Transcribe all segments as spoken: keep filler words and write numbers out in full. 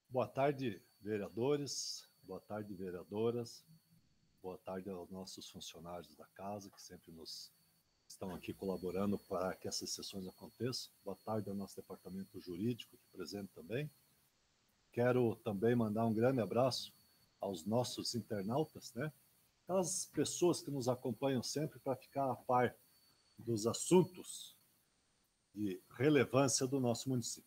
Boa tarde, vereadores, boa tarde, vereadoras, boa tarde aos nossos funcionários da casa, que sempre nos estão aqui colaborando para que essas sessões aconteçam. Boa tarde ao nosso departamento jurídico, aqui presente também. Quero também mandar um grande abraço aos nossos internautas, né? Aquelas pessoas que nos acompanham sempre para ficar a par dos assuntos de relevância do nosso município.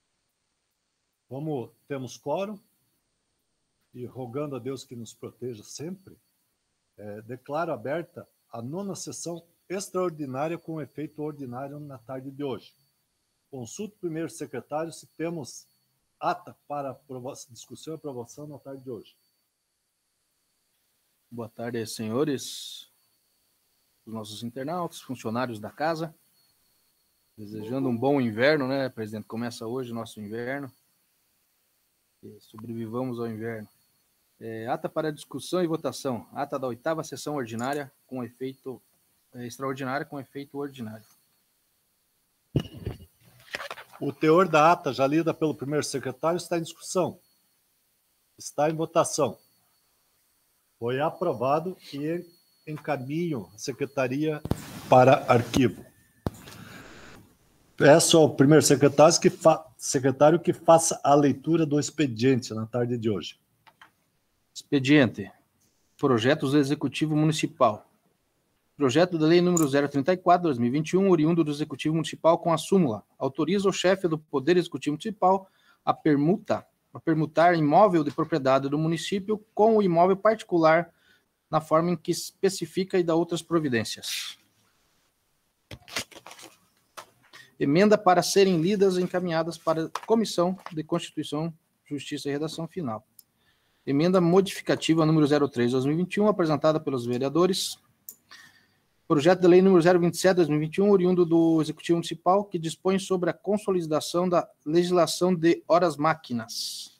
Como temos quórum, e rogando a Deus que nos proteja sempre, é, declaro aberta a nona sessão extraordinária com efeito ordinário na tarde de hoje. Consulto o primeiro secretário se temos ata para discussão e aprovação na tarde de hoje. Boa tarde, senhores, os nossos internautas, funcionários da casa. Desejando um bom inverno, né, presidente? Começa hoje o nosso inverno. E sobrevivamos ao inverno. É, ata para discussão e votação. Ata da oitava sessão ordinária com efeito é, extraordinária com efeito ordinário. O teor da ata, já lida pelo primeiro secretário, está em discussão. Está em votação. Foi aprovado e encaminho a secretaria para arquivo. Peço ao primeiro secretário que, fa... secretário que faça a leitura do expediente na tarde de hoje. Expediente. Projetos do Executivo Municipal. Projeto da Lei número zero trinta e quatro, dois mil e vinte e um, oriundo do Executivo Municipal com a súmula. Autoriza o chefe do Poder Executivo Municipal a permuta, a permutar imóvel de propriedade do município com o imóvel particular na forma em que especifica e dá outras providências. Emenda para serem lidas e encaminhadas para a Comissão de Constituição, Justiça e Redação Final. Emenda modificativa número zero três, dois mil e vinte e um, apresentada pelos vereadores. Projeto de lei número zero vinte e sete, dois mil e vinte e um, oriundo do Executivo Municipal, que dispõe sobre a consolidação da legislação de horas máquinas.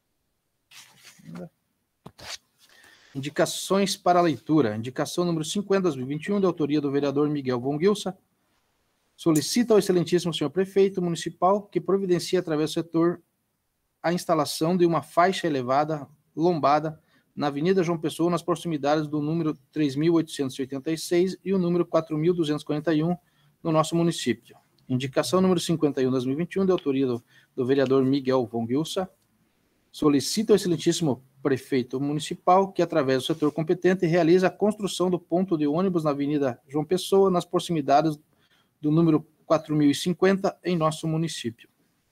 Indicações para leitura. Indicação número cinquenta, dois mil e vinte e um, de autoria do vereador Miguel von Gilsa. Solicita ao excelentíssimo senhor prefeito municipal que providencie através do setor a instalação de uma faixa elevada, lombada, na Avenida João Pessoa, nas proximidades do número três mil oitocentos e oitenta e seis e o número quatro mil duzentos e quarenta e um no nosso município. Indicação número cinquenta e um, dois mil e vinte e um, de autoria do, do vereador Miguel von Gilsa. Solicita ao excelentíssimo prefeito municipal que, através do setor competente, realize a construção do ponto de ônibus na Avenida João Pessoa, nas proximidades do número quatro mil e cinquenta em nosso município.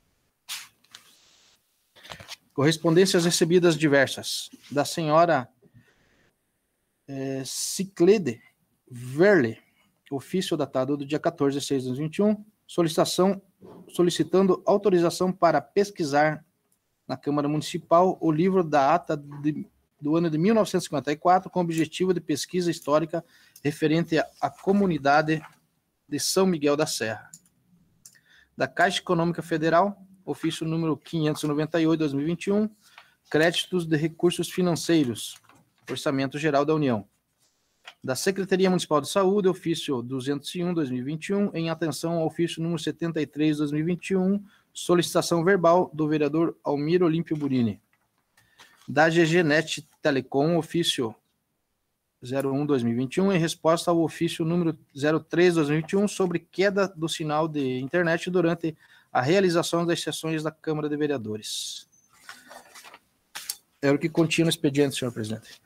Correspondências recebidas diversas. Da senhora é, Ciclede Verle, ofício datado do dia quatorze de seis de dois mil e vinte e um, solicitação, solicitando autorização para pesquisar na Câmara Municipal o livro da ata de, do ano de mil novecentos e cinquenta e quatro, com objetivo de pesquisa histórica referente à comunidade de São Miguel da Serra. Da Caixa Econômica Federal, ofício número quinhentos e noventa e oito, dois mil e vinte e um, créditos de recursos financeiros, Orçamento Geral da União. Da Secretaria Municipal de Saúde, ofício duzentos e um, dois mil e vinte e um, em atenção ao ofício número setenta e três, dois mil e vinte e um, solicitação verbal do vereador Almir Olímpio Burini. Da G G Net Telecom, ofício zero um, dois mil e vinte e um, em resposta ao ofício número zero três, dois mil e vinte e um, sobre queda do sinal de internet durante a realização das sessões da Câmara de Vereadores. É o que continha no expediente, senhor presidente.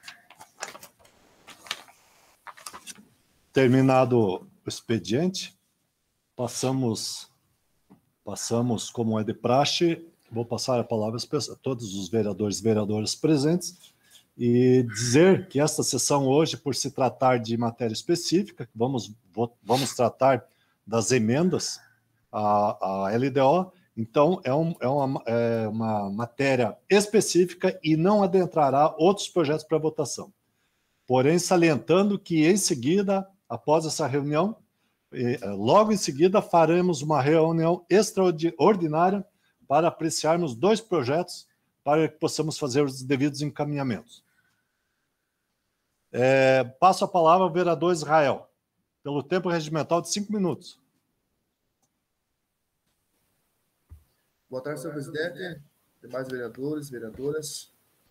Terminado o expediente, passamos, passamos, como é de praxe, vou passar a palavra a todos os vereadores e vereadoras presentes e dizer que esta sessão hoje, por se tratar de matéria específica, vamos, vamos tratar das emendas à, à L D O, então é, um, é, uma, é uma matéria específica e não adentrará outros projetos para votação. Porém, salientando que em seguida, após essa reunião, logo em seguida faremos uma reunião extraordinária para apreciarmos dois projetos para que possamos fazer os devidos encaminhamentos. É, passo a palavra ao vereador Israel, pelo tempo regimental de cinco minutos. Boa tarde, senhor presidente, demais vereadores, vereadoras.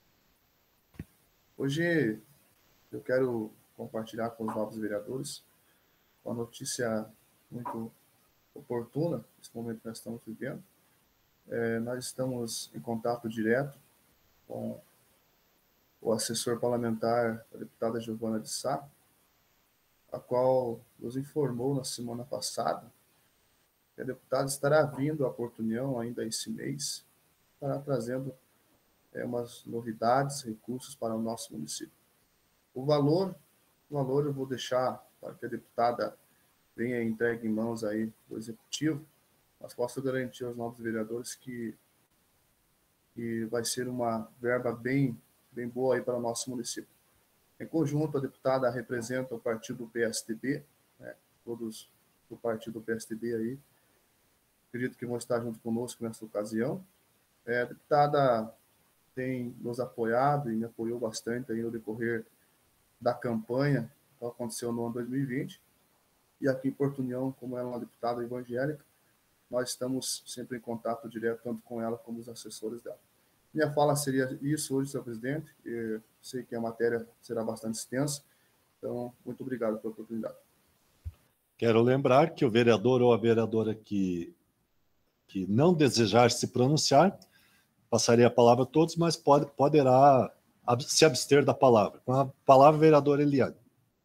Hoje eu quero compartilhar com os novos vereadores uma notícia muito oportuna, nesse momento que nós estamos vivendo. É, nós estamos em contato direto com o assessor parlamentar, a deputada Giovana de Sá, a qual nos informou na semana passada que a deputada estará vindo à Porto União ainda esse mês, estará trazendo é, umas novidades, recursos para o nosso município. O valor, o valor eu vou deixar para que a deputada venha e entregue em mãos aí do Executivo, mas posso garantir aos novos vereadores que, que vai ser uma verba bem, bem boa aí para o nosso município. Em conjunto, a deputada representa o partido P S D B, né, todos do partido P S D B aí, acredito que vão estar junto conosco nessa ocasião. É, a deputada tem nos apoiado e me apoiou bastante aí no decorrer da campanha que aconteceu no ano dois mil e vinte. E aqui em Porto União, como ela é uma deputada evangélica, nós estamos sempre em contato direto, tanto com ela como os assessores dela. Minha fala seria isso hoje, senhor presidente. Eu sei que a matéria será bastante extensa, então, muito obrigado pela oportunidade. Quero lembrar que o vereador ou a vereadora que, que não desejar se pronunciar, passaria a palavra a todos, mas pode, poderá se abster da palavra. Com a palavra, vereadora Eliane.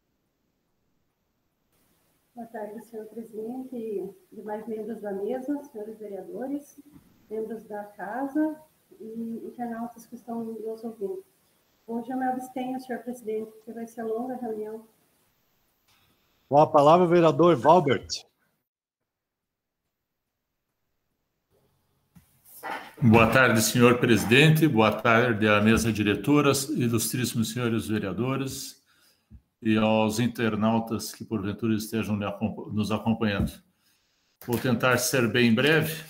Boa tarde, senhor presidente e demais membros da mesa, senhores vereadores, membros da casa e internautas que estão nos ouvindo. Hoje eu me abstenho, senhor presidente, porque vai ser longa a reunião. Com a palavra, vereador Valbert. Boa tarde, senhor presidente. Boa tarde à mesa diretora, ilustríssimos senhores vereadores e aos internautas que, porventura, estejam nos acompanhando. Vou tentar ser bem breve.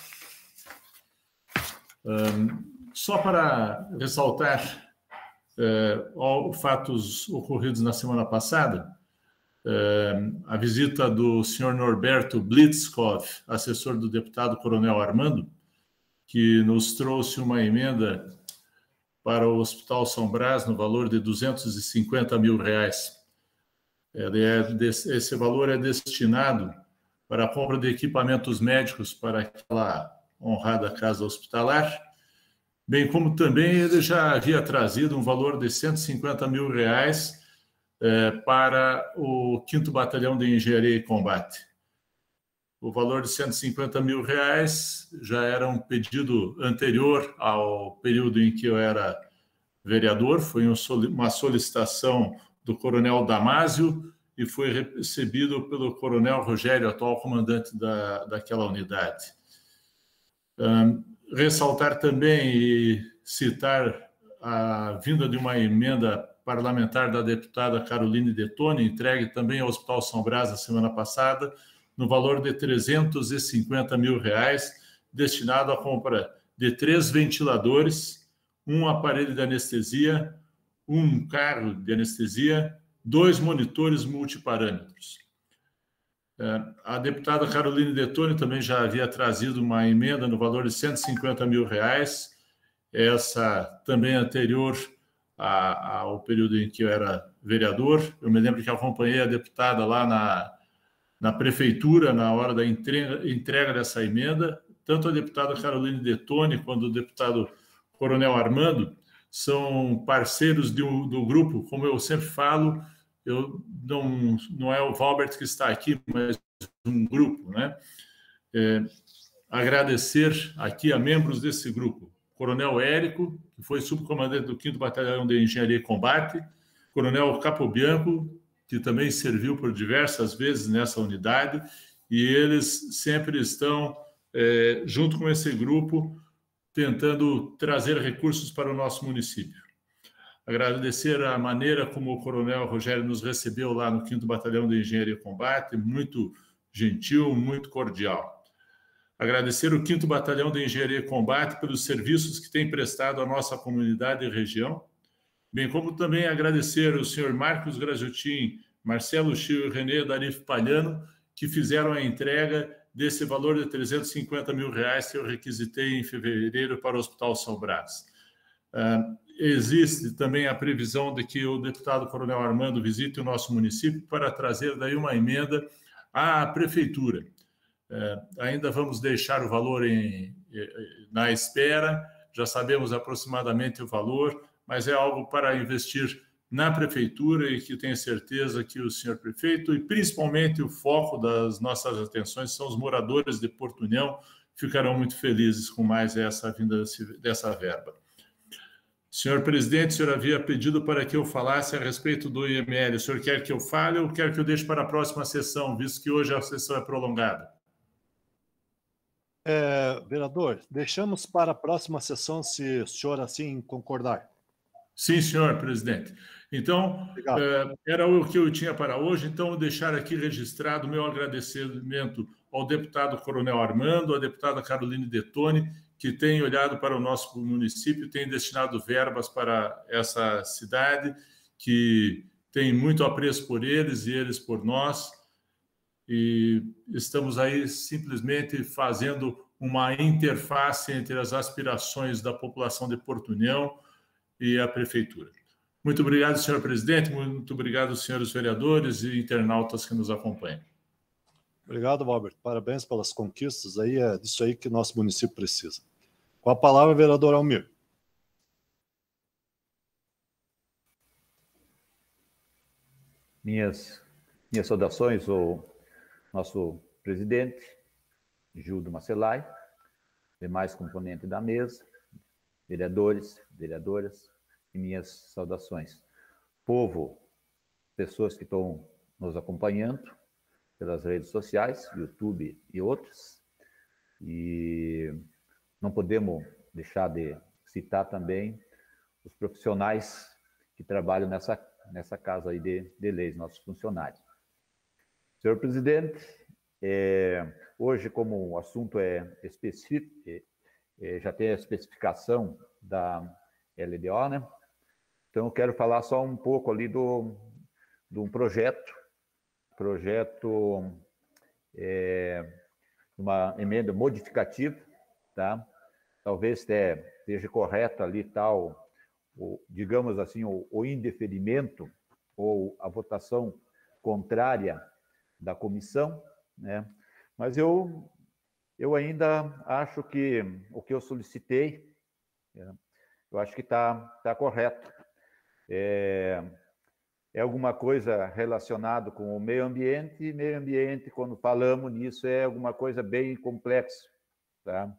Um, só para ressaltar uh, fatos ocorridos na semana passada, uh, a visita do senhor Norberto Blitzkov, assessor do deputado Coronel Armando, que nos trouxe uma emenda para o Hospital São Brás no valor de duzentos e cinquenta mil reais. Esse valor é destinado para a compra de equipamentos médicos para aquela honrada casa hospitalar, bem como também ele já havia trazido um valor de cento e cinquenta mil reais eh, para o quinto Batalhão de Engenharia e Combate. O valor de cento e cinquenta mil reais já era um pedido anterior ao período em que eu era vereador, foi uma solicitação do coronel Damásio e foi recebido pelo coronel Rogério, atual comandante da, daquela unidade. Um, ressaltar também e citar a vinda de uma emenda parlamentar da deputada Caroline Detoni, entregue também ao Hospital São Brás na semana passada, no valor de trezentos e cinquenta mil reais, destinado à compra de três ventiladores, um aparelho de anestesia, um carro de anestesia, dois monitores multiparâmetros. A deputada Caroline Detoni também já havia trazido uma emenda no valor de cento e cinquenta mil reais, essa também anterior a, ao período em que eu era vereador. Eu me lembro que acompanhei a deputada lá na, na prefeitura, na hora da entrega, entrega dessa emenda. Tanto a deputada Caroline Detoni quanto o deputado Coronel Armando são parceiros do, do grupo, como eu sempre falo, eu não, não é o Valbert que está aqui, mas um grupo, né? É, agradecer aqui a membros desse grupo, Coronel Érico, que foi subcomandante do quinto Batalhão de Engenharia e Combate, Coronel Capobianco, que também serviu por diversas vezes nessa unidade, e eles sempre estão, é, junto com esse grupo, tentando trazer recursos para o nosso município. Agradecer a maneira como o coronel Rogério nos recebeu lá no quinto Batalhão de Engenharia e Combate, muito gentil, muito cordial. Agradecer o quinto Batalhão de Engenharia e Combate pelos serviços que tem prestado à nossa comunidade e região, bem como também agradecer o senhor Marcos Grajutin, Marcelo Chio e Renê Darif Palhano, que fizeram a entrega desse valor de trezentos e cinquenta mil reais que eu requisitei em fevereiro para o Hospital São Brás. Uh, existe também a previsão de que o deputado Coronel Armando visite o nosso município para trazer daí uma emenda à prefeitura. Uh, ainda vamos deixar o valor em, na espera, já sabemos aproximadamente o valor, mas é algo para investir na prefeitura e que tenho certeza que o senhor prefeito e principalmente o foco das nossas atenções são os moradores de Porto União, ficarão muito felizes com mais essa vinda dessa verba. Senhor presidente, o senhor havia pedido para que eu falasse a respeito do I M L. O senhor quer que eu fale ou quer que eu deixe para a próxima sessão, visto que hoje a sessão é prolongada? É, vereador, deixamos para a próxima sessão, se o senhor assim concordar. Sim, senhor presidente. Então, eh, era o que eu tinha para hoje, então deixar aqui registrado o meu agradecimento ao deputado Coronel Armando, à deputada Caroline Detoni, que tem olhado para o nosso município, tem destinado verbas para essa cidade, que tem muito apreço por eles e eles por nós, e estamos aí simplesmente fazendo uma interface entre as aspirações da população de Porto União e a prefeitura. Muito obrigado, senhor presidente, muito obrigado, senhores vereadores e internautas que nos acompanham. Obrigado, Robert. Parabéns pelas conquistas. Aí é disso aí que nosso município precisa. Com a palavra, vereador Almir. Minhas, minhas saudações ao nosso presidente, Gildo Macelai, demais componentes da mesa, vereadores, vereadoras, e minhas saudações. Povo, pessoas que estão nos acompanhando pelas redes sociais, YouTube e outras, e não podemos deixar de citar também os profissionais que trabalham nessa, nessa casa aí de, de leis, nossos funcionários. Senhor presidente, é, hoje, como o assunto é específico, é, já tem a especificação da L D O, né? Então, eu quero falar só um pouco ali do, do um projeto, projeto, é, uma emenda modificativa, tá? Talvez até esteja correto ali tal, o, digamos assim, o, o indeferimento ou a votação contrária da comissão, né? Mas eu, eu ainda acho que o que eu solicitei, é, eu acho que está tá correto. É, é alguma coisa relacionada com o meio ambiente, e meio ambiente, quando falamos nisso, é alguma coisa bem complexa, tá?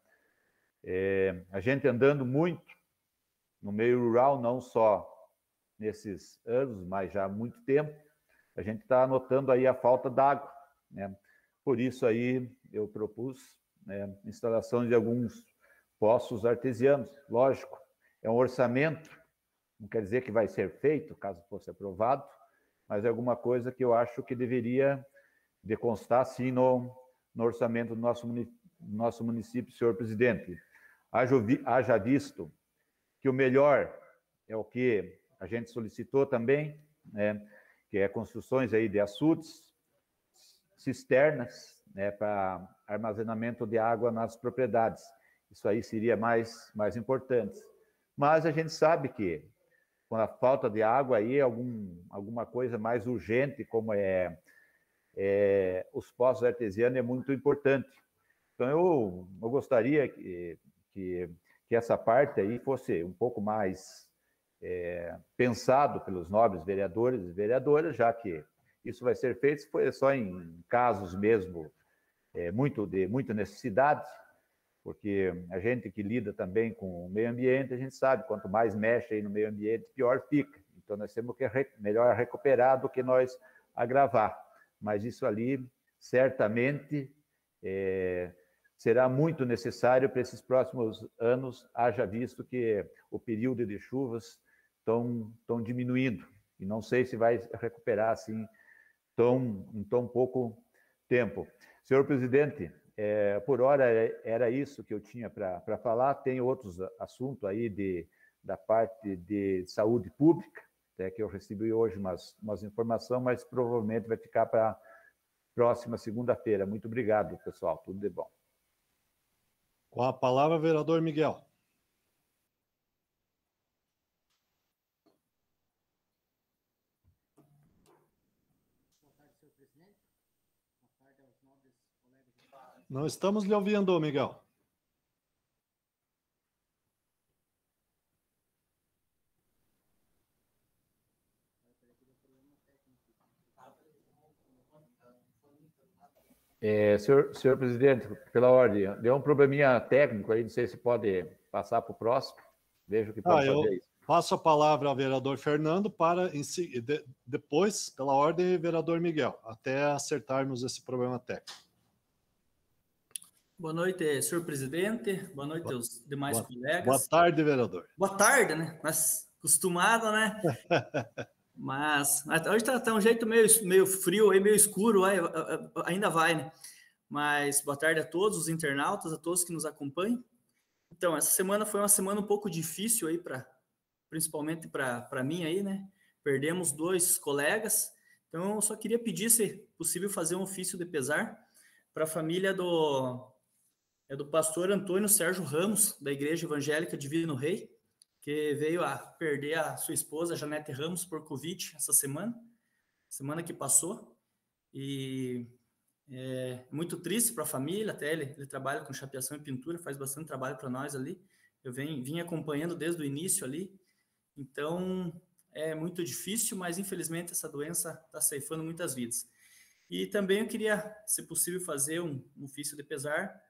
É, a gente andando muito no meio rural, não só nesses anos, mas já há muito tempo, a gente está notando aí a falta d'água, né? Por isso aí eu propus, né, instalação de alguns poços artesianos. Lógico, é um orçamento, não quer dizer que vai ser feito, caso fosse aprovado, mas é alguma coisa que eu acho que deveria de constar, sim, no, no orçamento do nosso, do nosso município, senhor presidente. Haja, haja visto que o melhor é o que a gente solicitou também, né, que é construções aí de açudes, cisternas, né, para armazenamento de água nas propriedades. Isso aí seria mais, mais importante. Mas a gente sabe que com a falta de água aí, algum, alguma coisa mais urgente, como é, é os poços artesianos, é muito importante. Então, eu, eu gostaria que, que, que essa parte aí fosse um pouco mais é, pensado pelos nobres vereadores e vereadoras, já que isso vai ser feito se for só em casos mesmo é, muito de muita necessidade, porque a gente que lida também com o meio ambiente, a gente sabe, quanto mais mexe aí no meio ambiente, pior fica. Então, nós temos que re- melhor recuperar do que nós agravar. Mas isso ali, certamente, é, será muito necessário para esses próximos anos, haja visto que o período de chuvas estão, estão diminuindo. E não sei se vai recuperar assim tão, em tão pouco tempo. Senhor presidente, É, por hora era isso que eu tinha para falar. Tem outros assuntos aí de, da parte de saúde pública, até que eu recebi hoje umas, umas informações, mas provavelmente vai ficar para próxima segunda-feira. Muito obrigado, pessoal. Tudo de bom. Com a palavra, vereador Miguel. Não estamos lhe ouvindo, Miguel. É, senhor, senhor presidente, pela ordem, deu um probleminha técnico aí, não sei se pode passar para o próximo. Vejo que pode ah, fazer eu isso. Passo a palavra ao vereador Fernando para, de, depois, pela ordem, vereador Miguel, até acertarmos esse problema técnico. Boa noite, senhor presidente. Boa noite boa, aos demais boa, colegas. Boa tarde, vereador. Boa tarde, né? Mas acostumado, né? Mas hoje está tá um jeito meio, meio frio, aí, meio escuro, aí, ainda vai, né? Mas boa tarde a todos os internautas, a todos que nos acompanham. Então, essa semana foi uma semana um pouco difícil aí, pra, principalmente para mim aí, né? Perdemos dois colegas, então eu só queria pedir, se possível, fazer um ofício de pesar para a família do, é do pastor Antônio Sérgio Ramos, da Igreja Evangélica Divino Rei, que veio a perder a sua esposa, Janete Ramos, por Covid essa semana, semana que passou, e é muito triste para a família, até ele, ele trabalha com chapeação e pintura, faz bastante trabalho para nós ali, eu venho, vim acompanhando desde o início ali, então é muito difícil, mas infelizmente essa doença está ceifando muitas vidas. E também eu queria, se possível, fazer um, um ofício de pesar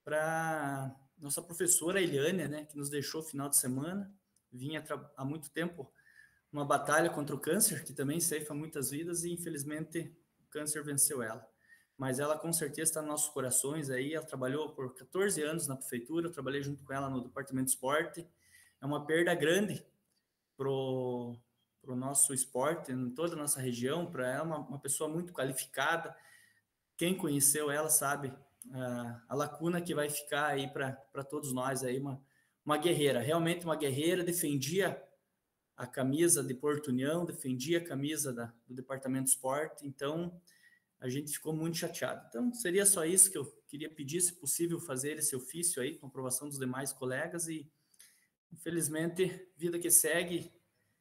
para nossa professora Eliane, né, que nos deixou no final de semana, vinha há muito tempo uma batalha contra o câncer, que também ceifa muitas vidas, e infelizmente o câncer venceu ela. Mas ela com certeza está nos nossos corações aí, ela trabalhou por quatorze anos na prefeitura, eu trabalhei junto com ela no departamento de esporte, é uma perda grande para o nosso esporte, em toda a nossa região, para ela, uma, uma pessoa muito qualificada, quem conheceu ela sabe a, a lacuna que vai ficar aí para todos nós, aí, uma, uma guerreira, realmente uma guerreira, defendia a camisa de Porto União, defendia a camisa da, do departamento de esporte, então a gente ficou muito chateado. Então seria só isso que eu queria pedir, se possível, fazer esse ofício aí, com aprovação dos demais colegas, e infelizmente, vida que segue,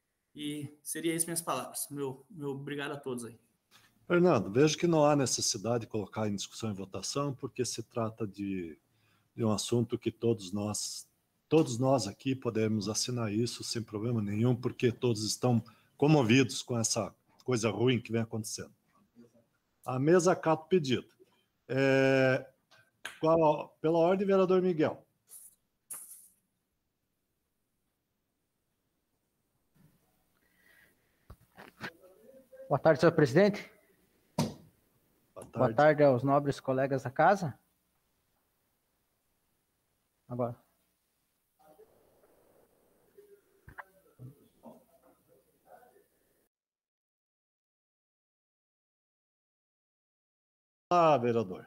e seria isso minhas palavras. Meu, meu obrigado a todos aí. Fernando, vejo que não há necessidade de colocar em discussão e votação, porque se trata de, de um assunto que todos nós, todos nós aqui podemos assinar isso sem problema nenhum, porque todos estão comovidos com essa coisa ruim que vem acontecendo. A mesa acata o pedido. É, qual, pela ordem, vereador Miguel. Boa tarde, senhor presidente. Boa tarde. Boa tarde aos nobres colegas da casa. Agora. Ah, vereador.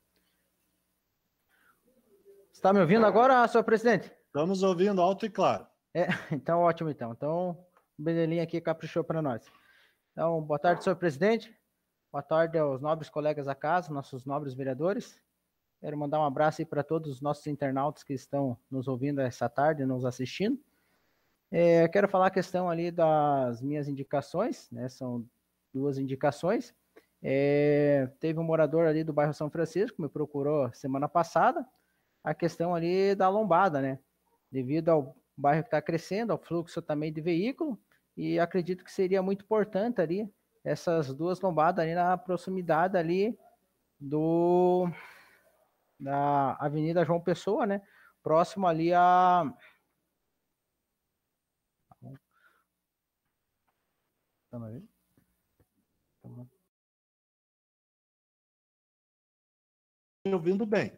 Está me ouvindo agora, senhor presidente? Estamos ouvindo alto e claro. É, então, ótimo, então. Então, o Benelinha aqui caprichou para nós. Então, boa tarde, senhor presidente. Boa tarde aos nobres colegas da casa, nossos nobres vereadores. Quero mandar um abraço aí para todos os nossos internautas que estão nos ouvindo essa tarde, nos assistindo. É, quero falar a questão ali das minhas indicações, né? São duas indicações. É, teve um morador ali do bairro São Francisco, me procurou semana passada, a questão ali da lombada, né? Devido ao bairro que está crescendo, ao fluxo também de veículo, e acredito que seria muito importante ali, essas duas lombadas ali na proximidade ali do, da Avenida João Pessoa, né? Próximo ali a... Tá me ouvindo? Tá me ouvindo bem.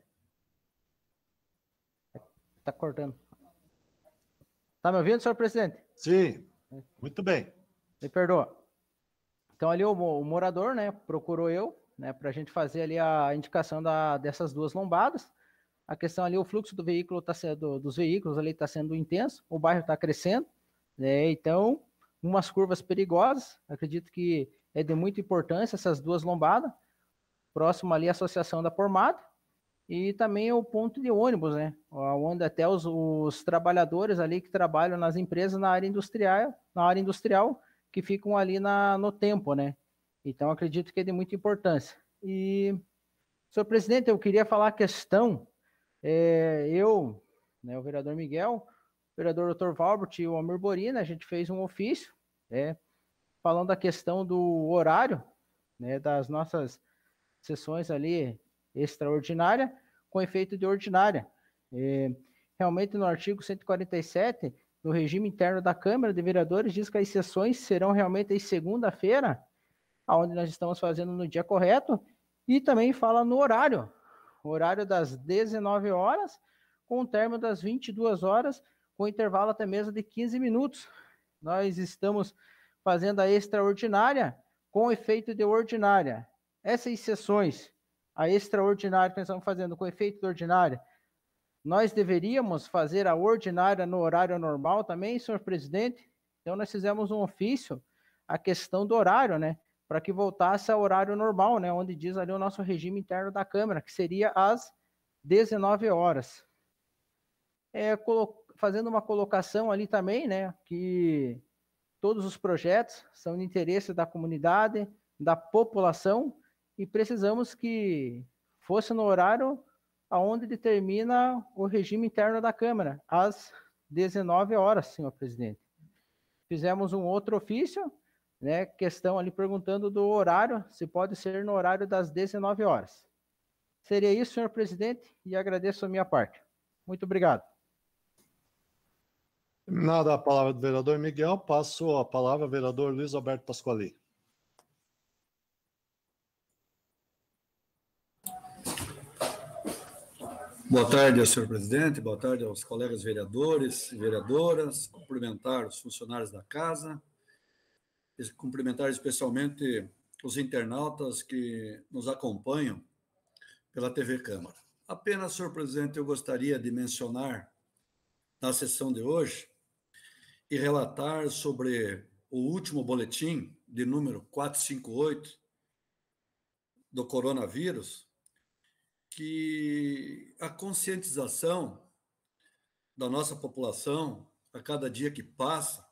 Tá cortando. Tá me ouvindo, senhor presidente? Sim, muito bem. Me perdoa. Então ali o, o morador, né, procurou eu, né, para a gente fazer ali a indicação da, dessas duas lombadas. A questão ali, o fluxo do veículo tá sendo, dos veículos ali está sendo intenso, o bairro está crescendo, né, então umas curvas perigosas. Acredito que é de muita importância essas duas lombadas. próximo ali à Associação da Pormada, e também o ponto de ônibus, né? Onde até os, os trabalhadores ali que trabalham nas empresas na área industrial, na área industrial, que ficam ali na, no tempo, né? Então, acredito que é de muita importância. E, senhor presidente, eu queria falar a questão, é, eu, né, o vereador Miguel, o vereador doutor Valbert e o Almir Borina, a gente fez um ofício, né, falando da questão do horário, né, das nossas sessões ali extraordinária com efeito de ordinária. É, realmente, no artigo cento e quarenta e sete, no regime interno da Câmara de Vereadores, diz que as sessões serão realmente em segunda-feira, onde nós estamos fazendo no dia correto, e também fala no horário, horário das dezenove horas, com o término das vinte e duas horas, com intervalo até mesmo de quinze minutos. Nós estamos fazendo a extraordinária com efeito de ordinária. Essas sessões, a extraordinária que nós estamos fazendo com efeito de ordinária, nós deveríamos fazer a ordinária no horário normal também, senhor presidente? Então, nós fizemos um ofício, a questão do horário, né? Para que voltasse ao horário normal, né? Onde diz ali o nosso regime interno da Câmara, que seria às dezenove horas. É, fazendo uma colocação ali também, né? Que todos os projetos são de interesse da comunidade, da população, e precisamos que fosse no horário aonde determina o regime interno da Câmara, às dezenove horas, senhor presidente. Fizemos um outro ofício, né, questão ali perguntando do horário, se pode ser no horário das dezenove horas. Seria isso, senhor presidente, e agradeço a minha parte. Muito obrigado. Nada a palavra do vereador Miguel, passo a palavra ao vereador Luiz Alberto Pasquali. Boa tarde, senhor presidente, boa tarde aos colegas vereadores e vereadoras, cumprimentar os funcionários da casa, cumprimentar especialmente os internautas que nos acompanham pela T V Câmara. Apenas, senhor presidente, eu gostaria de mencionar na sessão de hoje e relatar sobre o último boletim de número quatrocentos e cinquenta e oito do coronavírus, que a conscientização da nossa população, a cada dia que passa,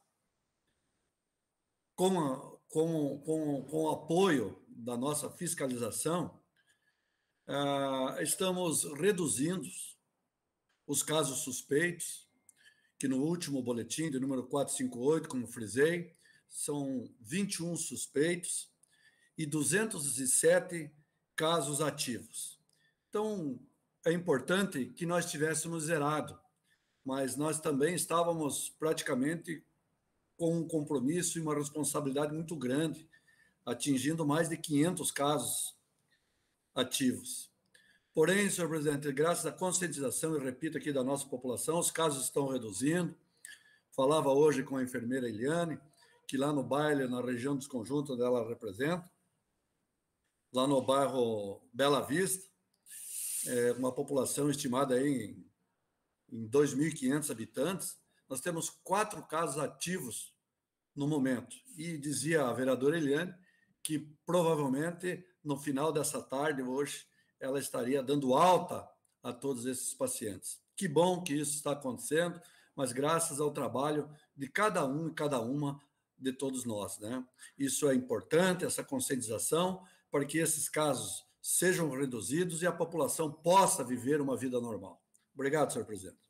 com, a, com, com, com o apoio da nossa fiscalização, ah, estamos reduzindo os casos suspeitos, que no último boletim, de número quatrocentos e cinquenta e oito, como frisei, são vinte e um suspeitos e duzentos e sete casos ativos. Então, é importante que nós tivéssemos zerado, mas nós também estávamos praticamente com um compromisso e uma responsabilidade muito grande, atingindo mais de quinhentos casos ativos. Porém, senhor presidente, graças à conscientização, e repito aqui, da nossa população, os casos estão reduzindo. Falava hoje com a enfermeira Eliane, que lá no baile, na região dos conjuntos onde ela representa, lá no bairro Bela Vista, é uma população estimada aí em, em dois mil e quinhentos habitantes, nós temos quatro casos ativos no momento. E dizia a vereadora Eliane que provavelmente no final dessa tarde, hoje, ela estaria dando alta a todos esses pacientes. Que bom que isso está acontecendo, mas graças ao trabalho de cada um e cada uma de todos nós, né? Isso é importante, essa conscientização, para que esses casos sejam reduzidos e a população possa viver uma vida normal. Obrigado, senhor presidente.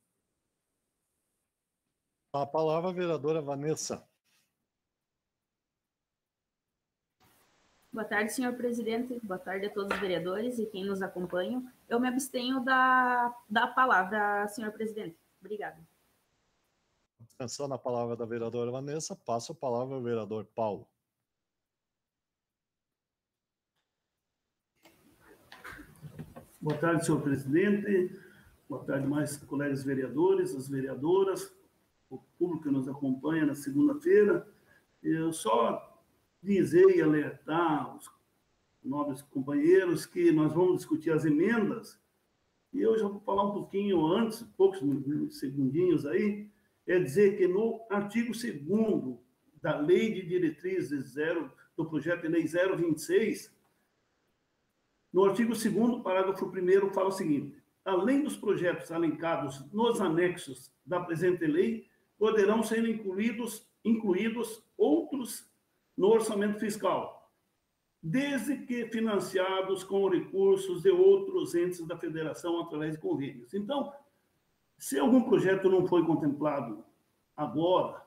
A palavra, a vereadora Vanessa. Boa tarde, senhor presidente. Boa tarde a todos os vereadores e quem nos acompanha. Eu me abstenho da, da palavra, senhor presidente. Obrigada. Pensando na palavra da vereadora Vanessa, passo a palavra ao vereador Paulo. Boa tarde, senhor presidente. Boa tarde, mais colegas vereadores, as vereadoras, o público que nos acompanha na segunda-feira. Eu só dizer e alertar os nobres companheiros que nós vamos discutir as emendas, e eu já vou falar um pouquinho antes, poucos segundinhos aí, é dizer que no artigo segundo da Lei de Diretrizes zero, do projeto de lei zero vinte e seis, No artigo segundo, parágrafo primeiro, fala o seguinte: além dos projetos alencados nos anexos da presente lei, poderão ser incluídos, incluídos outros no orçamento fiscal, desde que financiados com recursos de outros entes da federação através de convênios. Então, se algum projeto não foi contemplado agora,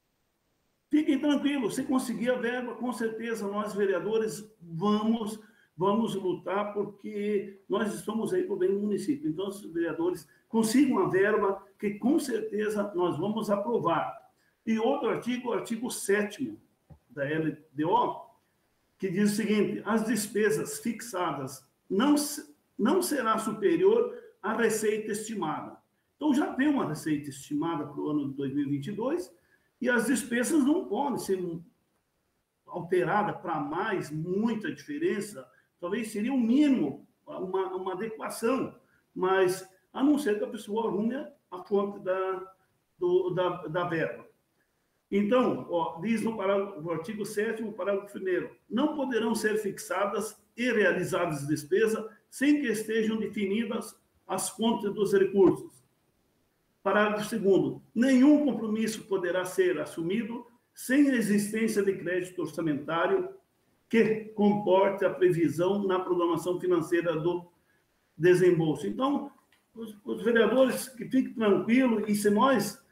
fiquem tranquilos, se conseguir a verba, com certeza nós, vereadores, vamos, vamos lutar, porque nós estamos aí para o bem do município. Então, os vereadores consigam a verba, que com certeza nós vamos aprovar. E outro artigo, o artigo sétimo da L D O, que diz o seguinte: as despesas fixadas não, não será superior à receita estimada. Então, já tem uma receita estimada para o ano de dois mil e vinte e dois, e as despesas não podem ser alteradas para mais, muita diferença. Talvez seria o mínimo, uma, uma adequação, mas a não ser que a pessoa arrume a fonte da, do, da, da verba. Então, ó, diz no, parágrafo, no artigo sétimo, parágrafo primeiro, não poderão ser fixadas e realizadas despesas sem que estejam definidas as fontes dos recursos. Parágrafo segundo, nenhum compromisso poderá ser assumido sem a existência de crédito orçamentário que comporte a previsão na programação financeira do desembolso. Então, os, os vereadores que fiquem tranquilos, e se nós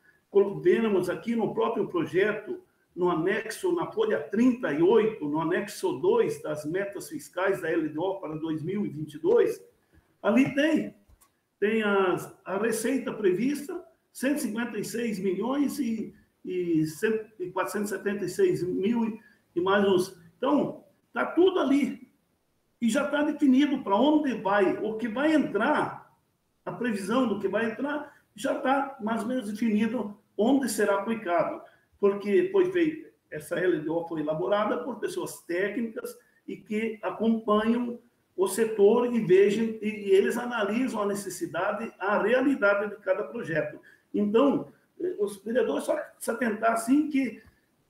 vemos aqui no próprio projeto, no anexo, na folha trinta e oito, no anexo dois das metas fiscais da L D O para dois mil e vinte e dois, ali tem, tem as, a receita prevista, cento e cinquenta e seis milhões e, e quatrocentos e setenta e seis mil e mais uns. Então, está tudo ali. E já está definido para onde vai, o que vai entrar, a previsão do que vai entrar, já está mais ou menos definido onde será aplicado. Porque foi feita, essa L D O foi elaborada por pessoas técnicas e que acompanham o setor e vejam, e, e eles analisam a necessidade, a realidade de cada projeto. Então, os vereadores só se atentar assim que,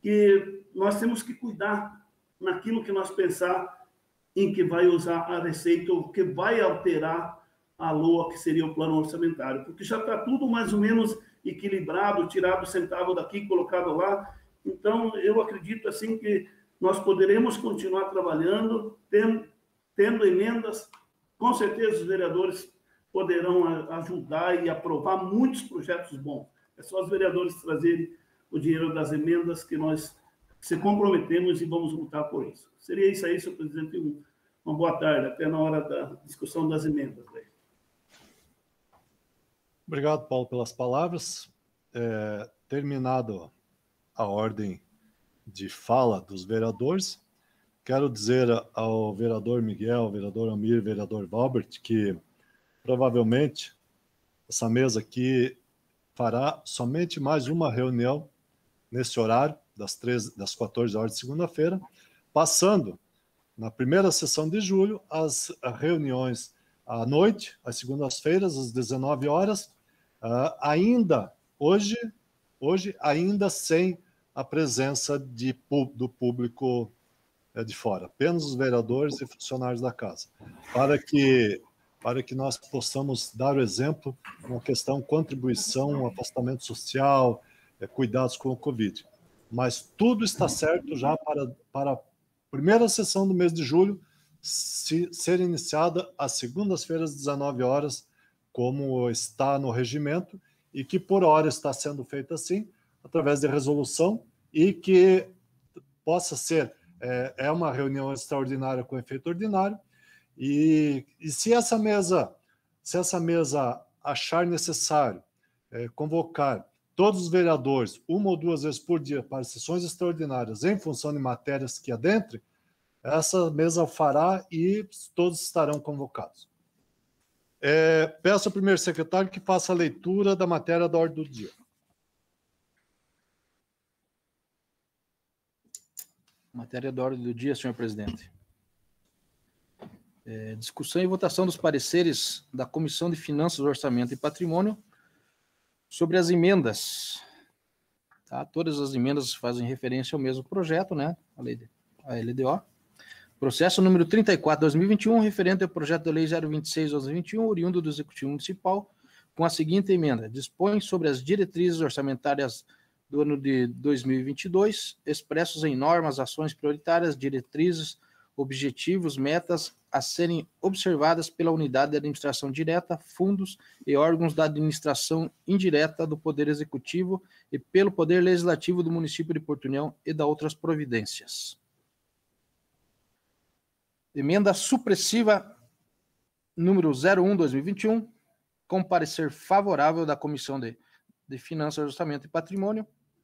que nós temos que cuidar naquilo que nós pensar em que vai usar a receita ou que vai alterar a L O A, que seria o plano orçamentário, porque já está tudo mais ou menos equilibrado, tirado centavo daqui, colocado lá. Então, eu acredito assim que nós poderemos continuar trabalhando, tendo, tendo emendas, com certeza os vereadores poderão ajudar e aprovar muitos projetos bons. É só os vereadores trazerem o dinheiro das emendas que nós se comprometemos e vamos lutar por isso. Seria isso aí, senhor presidente. Uma boa tarde, até na hora da discussão das emendas. Obrigado, Paulo, pelas palavras. É, terminado a ordem de fala dos vereadores, quero dizer ao vereador Miguel, ao vereador Almir, ao vereador Valbert, que provavelmente essa mesa aqui fará somente mais uma reunião nesse horário, das, treze, das quatorze horas de segunda-feira, passando na primeira sessão de julho as reuniões à noite, às segundas-feiras, às dezenove horas, uh, ainda hoje, hoje, ainda sem a presença de, do público uh, de fora, apenas os vereadores e funcionários da casa, para que, para que nós possamos dar o exemplo na questão contribuição, afastamento social, uh, cuidados com o Covid. Mas tudo está certo já para, para a primeira sessão do mês de julho se, ser iniciada às segundas-feiras, às dezenove horas, como está no regimento, e que por hora está sendo feito assim, através de resolução, e que possa ser, é, é uma reunião extraordinária com efeito ordinário, e, e se essa mesa, se essa mesa achar necessário é, convocar todos os vereadores, uma ou duas vezes por dia, para sessões extraordinárias, em função de matérias que adentrem, essa mesa fará e todos estarão convocados. É, peço ao primeiro secretário que faça a leitura da matéria da ordem do dia. Matéria da ordem do dia, senhor presidente. É, discussão e votação dos pareceres da Comissão de Finanças, Orçamento e Patrimônio sobre as emendas. Tá? Todas as emendas fazem referência ao mesmo projeto, né? A, lei, a L D O. Processo número trinta e quatro, dois mil e vinte e um, referente ao projeto de lei zero vinte e seis, dois mil e vinte e um, oriundo do Executivo Municipal, com a seguinte emenda: dispõe sobre as diretrizes orçamentárias do ano de dois mil e vinte e dois, expressos em normas, ações prioritárias, diretrizes, objetivos, metas a serem observadas pela unidade de administração direta, fundos e órgãos da administração indireta do Poder Executivo e pelo Poder Legislativo do município de Porto União e da outras providências. Emenda supressiva número zero um, dois mil e vinte e um, com parecer favorável da Comissão de, de Finanças, Orçamento e Patrimônio.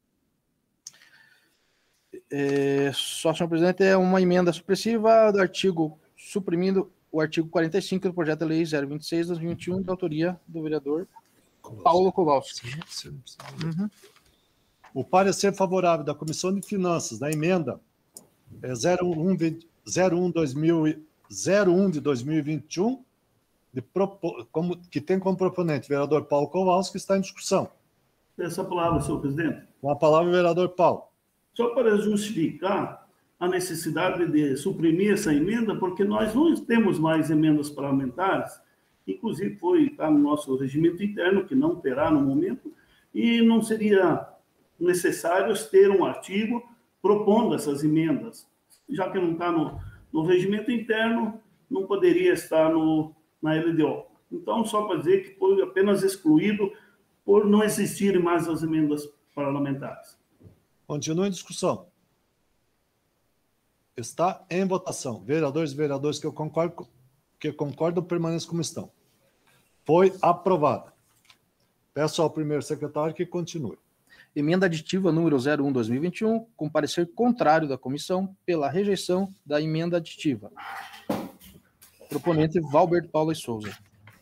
É, só, senhor presidente, é uma emenda supressiva do artigo, suprimindo o artigo quarenta e cinco do projeto de lei zero vinte e seis, dois mil e vinte e um, da autoria do vereador Paulo Kowalski. Uhum. O parecer favorável da Comissão de Finanças da emenda é zero um de dois mil e vinte e um, de propo, como, que tem como proponente o vereador Paulo Kowalski, que está em discussão. Essa palavra, senhor presidente. Com a palavra, o vereador Paulo. Só para justificar a necessidade de suprimir essa emenda, porque nós não temos mais emendas parlamentares, inclusive foi tá, no nosso regimento interno, que não terá no momento, e não seria necessário ter um artigo propondo essas emendas. Já que não está no, no regimento interno, não poderia estar no, na L D O. Então, só para dizer que foi apenas excluído por não existirem mais as emendas parlamentares. Continua em discussão. Está em votação. Vereadores e vereadoras que eu concordo, que concordam, permaneçam como estão. Foi aprovada. Peço ao primeiro secretário que continue. Emenda aditiva número zero um, dois mil e vinte e um, com parecer contrário da comissão pela rejeição da emenda aditiva. Proponente Valberto Paulo e Souza.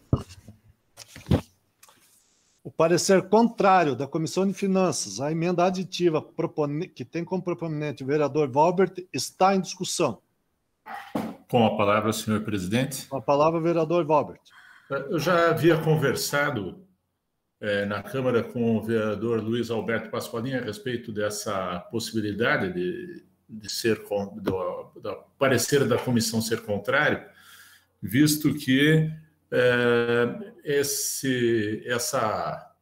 O parecer contrário da Comissão de Finanças à emenda aditiva que tem como proponente o vereador Valbert está em discussão. Com a palavra, senhor presidente. Com a palavra, vereador Valbert. Eu já havia conversado é, na Câmara com o vereador Luiz Alberto Pasqualini a respeito dessa possibilidade de, de ser, do, do parecer da comissão ser contrário, visto que É, esse, essa,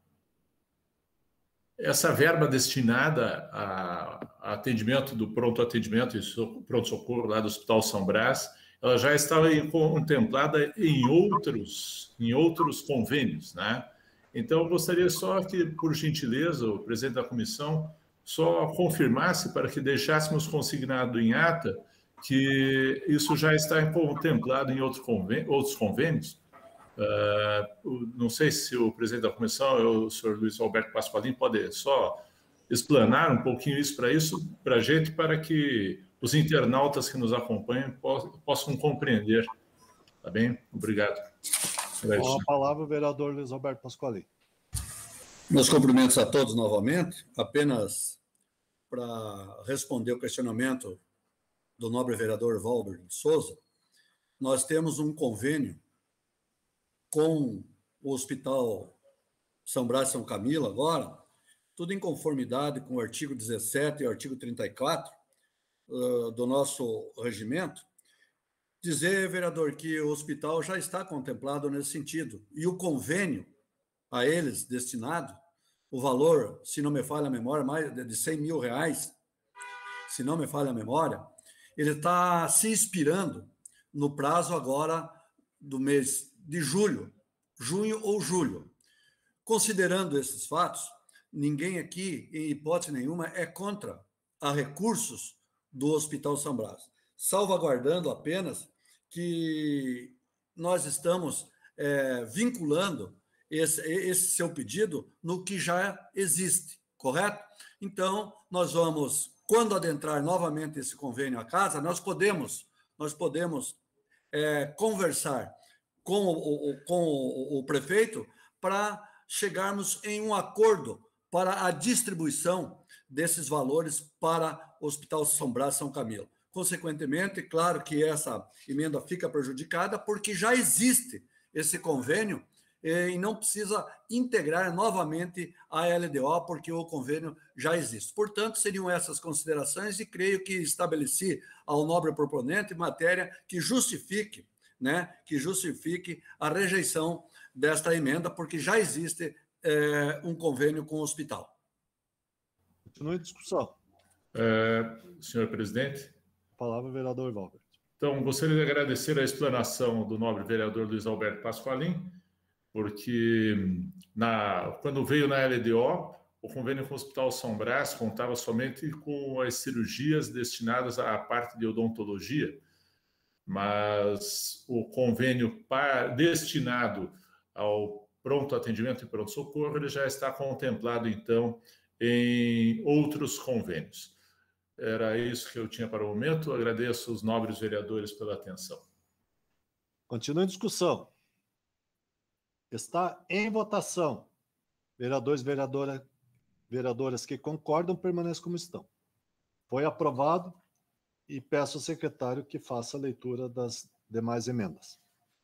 essa verba destinada a, a atendimento do pronto atendimento e pronto-socorro lá do Hospital São Brás, ela já estava contemplada em outros, em outros convênios, né? Então, eu gostaria só que, por gentileza, o presidente da comissão só confirmasse para que deixássemos consignado em ata que isso já está contemplado em outro convênio, outros convênios. Uh, não sei se o presidente da comissão, o senhor Luiz Alberto Pasqualini, pode só explanar um pouquinho isso para isso, para a gente, para que os internautas que nos acompanham possam, possam compreender. Tá bem? Obrigado. Com a palavra, o vereador Luiz Alberto Pasqualini. Meus cumprimentos a todos novamente, apenas para responder o questionamento do nobre vereador Valber Souza. Nós temos um convênio com o Hospital São Brás e São Camilo agora, tudo em conformidade com o artigo dezessete e o artigo trinta e quatro uh, do nosso regimento, dizer, vereador, que o hospital já está contemplado nesse sentido, e o convênio a eles destinado, o valor, se não me falha a memória, mais de cem mil reais, se não me falha a memória, ele está se inspirando no prazo agora do mês de julho, junho ou julho. Considerando esses fatos, ninguém aqui, em hipótese nenhuma, é contra a recursos do Hospital São Brás, salvaguardando apenas que nós estamos é, vinculando esse, esse seu pedido no que já existe, correto? Então, nós vamos, quando adentrar novamente esse convênio à casa, nós podemos, nós podemos é, conversar com o, com o prefeito para chegarmos em um acordo para a distribuição desses valores para o Hospital São Brás São Camilo. Consequentemente, claro que essa emenda fica prejudicada porque já existe esse convênio e não precisa integrar novamente a L D O, porque o convênio já existe. Portanto, seriam essas considerações e creio que estabeleci ao nobre proponente matéria que justifique, né, que justifique a rejeição desta emenda, porque já existe é, um convênio com o hospital. Continua em discussão. É, senhor presidente. Palavra, vereador Valber. Então, gostaria de agradecer a explanação do nobre vereador Luiz Alberto Pasqualim, porque na, quando veio na L D O, o convênio com o Hospital São Brás contava somente com as cirurgias destinadas à parte de odontologia, mas o convênio para, destinado ao pronto atendimento e pronto-socorro, ele já está contemplado, então, em outros convênios. Era isso que eu tinha para o momento. Agradeço os nobres vereadores pela atenção. Continua em discussão. Está em votação. Vereadores e vereadora, vereadoras que concordam, permaneçam como estão. Foi aprovado e peço ao secretário que faça a leitura das demais emendas.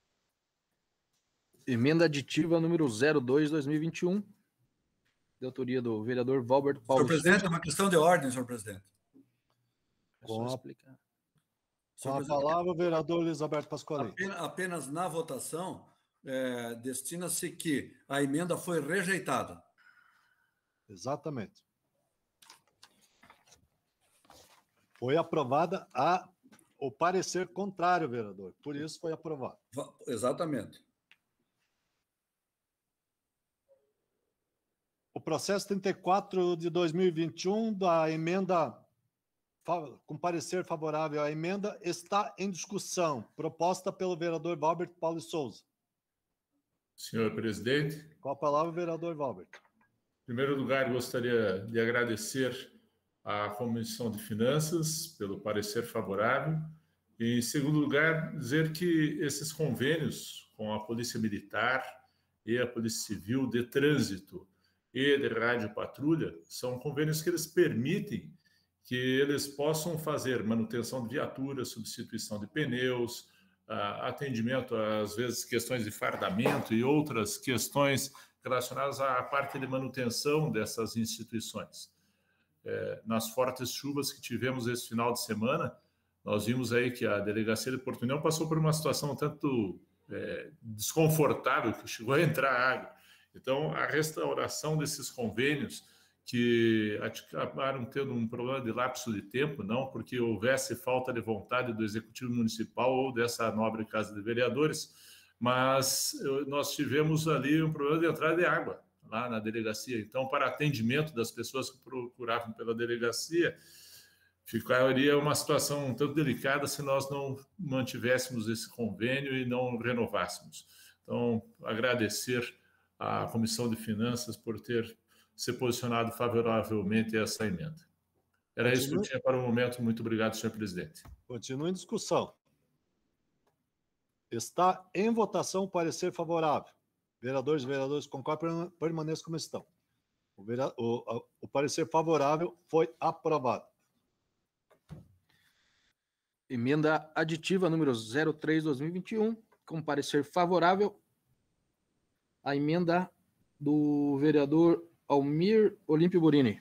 Emenda aditiva número zero dois, dois mil e vinte e um, de autoria do vereador Valber Paulo. Senhor presidente, é uma questão de ordem, senhor presidente. Com a, explicar. Com a palavra, o vereador Luiz Alberto Pasqualim. Apenas, apenas na votação, é, destina-se que a emenda foi rejeitada. Exatamente. Foi aprovada a, o parecer contrário, vereador. Por isso foi aprovado. Exatamente. O processo trinta e quatro de dois mil e vinte e um da emenda, com parecer favorável à emenda, está em discussão, proposta pelo vereador Valber Paulo Souza. Senhor presidente. Com a palavra, o vereador Valber. Em primeiro lugar, gostaria de agradecer à Comissão de Finanças pelo parecer favorável. E, em segundo lugar, dizer que esses convênios com a Polícia Militar e a Polícia Civil de Trânsito e de Rádio Patrulha são convênios que eles permitem que eles possam fazer manutenção de viaturas, substituição de pneus, atendimento, às vezes, questões de fardamento e outras questões relacionadas à parte de manutenção dessas instituições. É, nas fortes chuvas que tivemos esse final de semana, nós vimos aí que a delegacia de Porto União passou por uma situação um tanto é, desconfortável, que chegou a entrar água. Então, a restauração desses convênios, que acabaram tendo um problema de lapso de tempo, não porque houvesse falta de vontade do Executivo Municipal ou dessa nobre Casa de Vereadores, mas nós tivemos ali um problema de entrada de água lá na delegacia. Então, para atendimento das pessoas que procuravam pela delegacia, ficaria uma situação um tanto delicada se nós não mantivéssemos esse convênio e não renovássemos. Então, agradecer à Comissão de Finanças por ter se posicionado favoravelmente a essa emenda. Era isso que eu tinha para o momento. Muito obrigado, senhor presidente. Continua em discussão. Está em votação o parecer favorável. Vereadores e vereadoras concordam, permaneçam como estão. O, vera... o, o parecer favorável foi aprovado. Emenda aditiva número zero três, dois mil e vinte e um, com parecer favorável, a emenda do vereador Almir Olímpio Burini.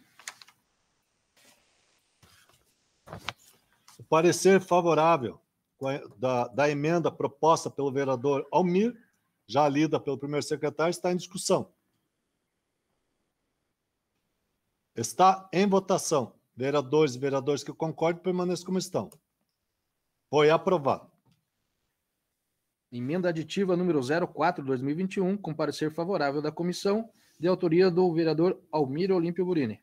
O parecer favorável da, da emenda proposta pelo vereador Almir, já lida pelo primeiro secretário, está em discussão. Está em votação. Vereadores e vereadoras que concordam, permaneçam como estão. Foi aprovado. Emenda aditiva número zero quatro, dois mil e vinte e um, com parecer favorável da comissão, de autoria do vereador Almir Olímpio Burini.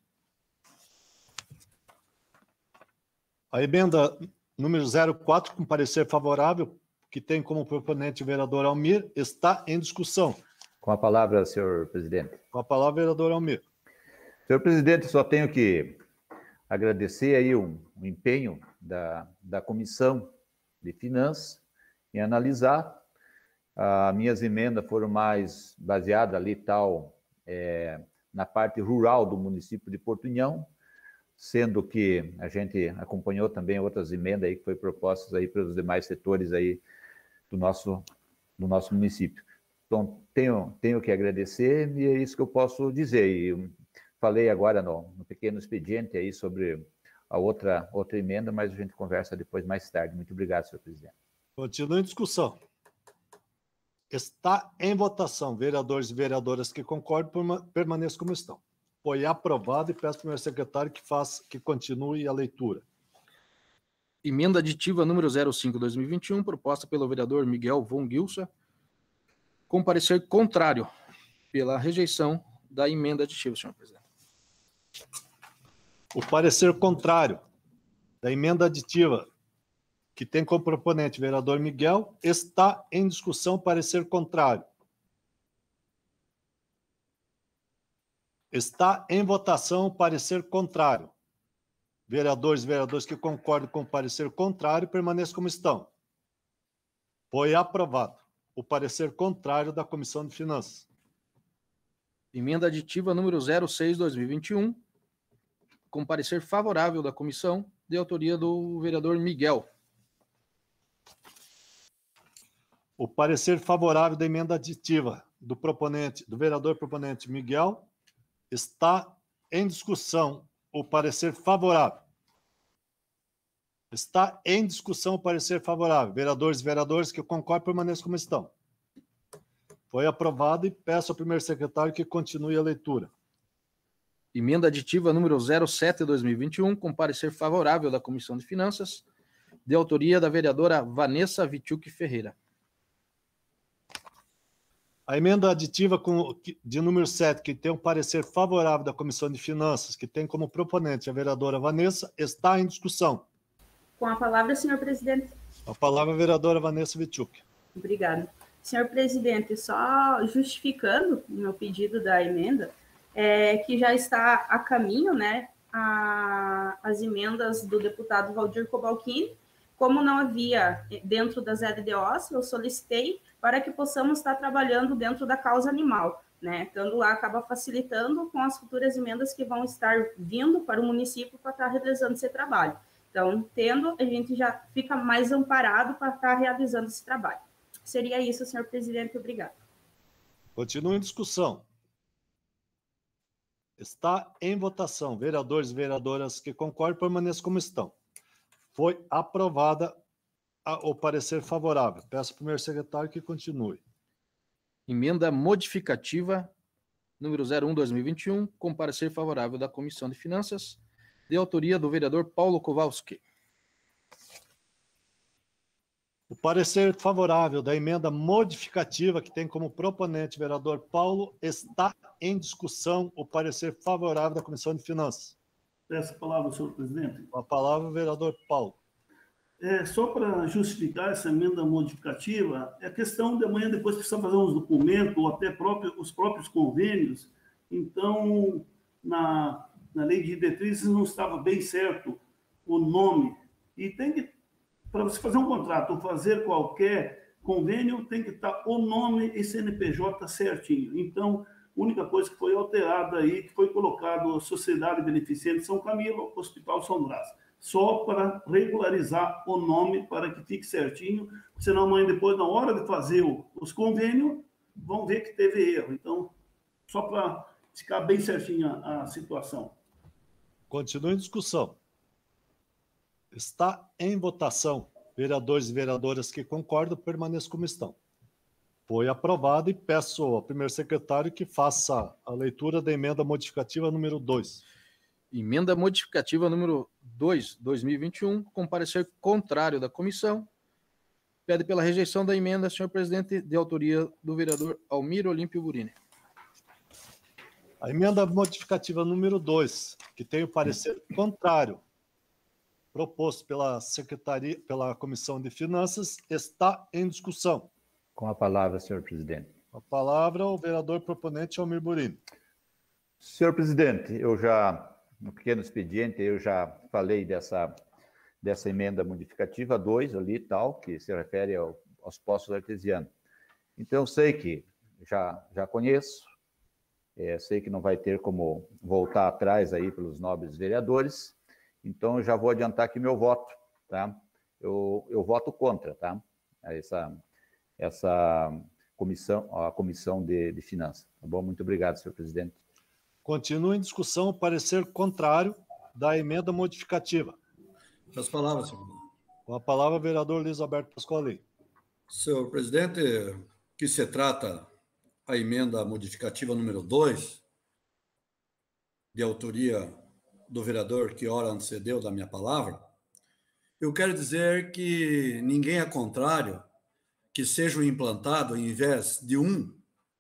A emenda número zero quatro, com parecer favorável, que tem como proponente o vereador Almir, está em discussão. Com a palavra, senhor presidente. Com a palavra, vereador Almir. Senhor presidente, só tenho que agradecer aí o, o empenho da, da Comissão de Finanças em analisar. As minhas emendas foram mais baseadas ali tal é, na parte rural do município de Porto União, sendo que a gente acompanhou também outras emendas aí que foram propostas aí para os demais setores aí do nosso, do nosso município. Então, tenho, tenho que agradecer e é isso que eu posso dizer. E falei agora no, no pequeno expediente aí sobre a outra, outra emenda, mas a gente conversa depois mais tarde. Muito obrigado, senhor presidente. Continua em discussão. Está em votação. Vereadores e vereadoras que concordam, permaneçam como estão. Foi aprovado e peço para o meu secretário que faça, que continue a leitura. Emenda aditiva número zero cinco, dois mil e vinte e um, proposta pelo vereador Miguel von Gilsa, com parecer contrário pela rejeição da emenda aditiva, senhor presidente. O parecer contrário da emenda aditiva, que tem como proponente o vereador Miguel, está em discussão. Parecer contrário. Está em votação o parecer contrário. Vereadores e vereadoras que concordam com o parecer contrário, permaneçam como estão. Foi aprovado o parecer contrário da Comissão de Finanças. Emenda aditiva número zero seis, dois mil e vinte e um, com parecer favorável da comissão, de autoria do vereador Miguel. O parecer favorável da emenda aditiva do proponente, do vereador proponente Miguel, está em discussão o parecer favorável. Está em discussão o parecer favorável. Vereadores e vereadoras que concordam, permaneçam como estão. Foi aprovado e peço ao primeiro secretário que continue a leitura. Emenda aditiva número zero sete, dois mil e vinte e um, com parecer favorável da Comissão de Finanças, de autoria da vereadora Vanessa Vichuk Ferreira. A emenda aditiva com, de número sete, que tem um parecer favorável da Comissão de Finanças, que tem como proponente a vereadora Vanessa, está em discussão. Com a palavra, senhor presidente. A palavra, a vereadora Vanessa Vichuk. Obrigada. Senhor presidente, só justificando o meu pedido da emenda, é, que já está a caminho, né, a, as emendas do deputado Valdir Cobalcini. Como não havia dentro das L D Os, eu solicitei para que possamos estar trabalhando dentro da causa animal, né? Estando lá, acaba facilitando com as futuras emendas que vão estar vindo para o município para estar realizando esse trabalho. Então, tendo, a gente já fica mais amparado para estar realizando esse trabalho. Seria isso, senhor presidente. Obrigado. Continua em discussão. Está em votação. Vereadores e vereadoras que concordam, permaneçam como estão. Foi aprovada a, o parecer favorável. Peço ao primeiro secretário que continue. Emenda modificativa número zero um, dois mil e vinte e um, com parecer favorável da Comissão de Finanças, de autoria do vereador Paulo Kowalski. O parecer favorável da emenda modificativa, que tem como proponente o vereador Paulo, está em discussão. O parecer favorável da Comissão de Finanças. Peço a palavra, senhor presidente. A palavra, o vereador Paulo. É, só para justificar essa emenda modificativa, é a questão de amanhã depois precisar fazer uns documentos, ou até próprio, os próprios convênios. Então, na, na lei de diretrizes não estava bem certo o nome. E tem que, para você fazer um contrato ou fazer qualquer convênio, tem que estar o nome e C N P J certinho. Então, a única coisa que foi alterada aí, que foi colocado a Sociedade Beneficente São Camilo, Hospital São Brás. Só para regularizar o nome, para que fique certinho, senão amanhã depois, na hora de fazer os convênios, vão ver que teve erro. Então, só para ficar bem certinha a situação. Continua em discussão. Está em votação. Vereadores e vereadoras que concordam, permaneçam como estão. Foi aprovado e peço ao primeiro secretário que faça a leitura da emenda modificativa número dois. Emenda modificativa número dois, dois mil e vinte e um, com parecer contrário da comissão. Pede pela rejeição da emenda, senhor presidente, de autoria do vereador Almir Olímpio Burini. A emenda modificativa número dois, que tem o parecer contrário, proposto pela Secretaria, pela Comissão de Finanças, está em discussão. Com a palavra, senhor presidente. A palavra ao vereador proponente Almir Burini. Senhor presidente, eu já, no pequeno expediente, eu já falei dessa, dessa emenda modificativa dois ali, tal, que se refere ao, aos postos artesianos. Então, eu sei que já, já conheço, é, sei que não vai ter como voltar atrás aí pelos nobres vereadores, então eu já vou adiantar aqui meu voto, tá? Eu, eu voto contra, tá? Essa... essa comissão, a comissão de, de finanças. Tá bom? Muito obrigado, senhor presidente. Continua em discussão o parecer contrário da emenda modificativa. As palavras, senhor. Com a palavra, vereador Luiz Alberto Pasqualini. Senhor presidente, que se trata a emenda modificativa número dois, de autoria do vereador que ora antecedeu da minha palavra, eu quero dizer que ninguém é contrário que seja implantado, ao invés de um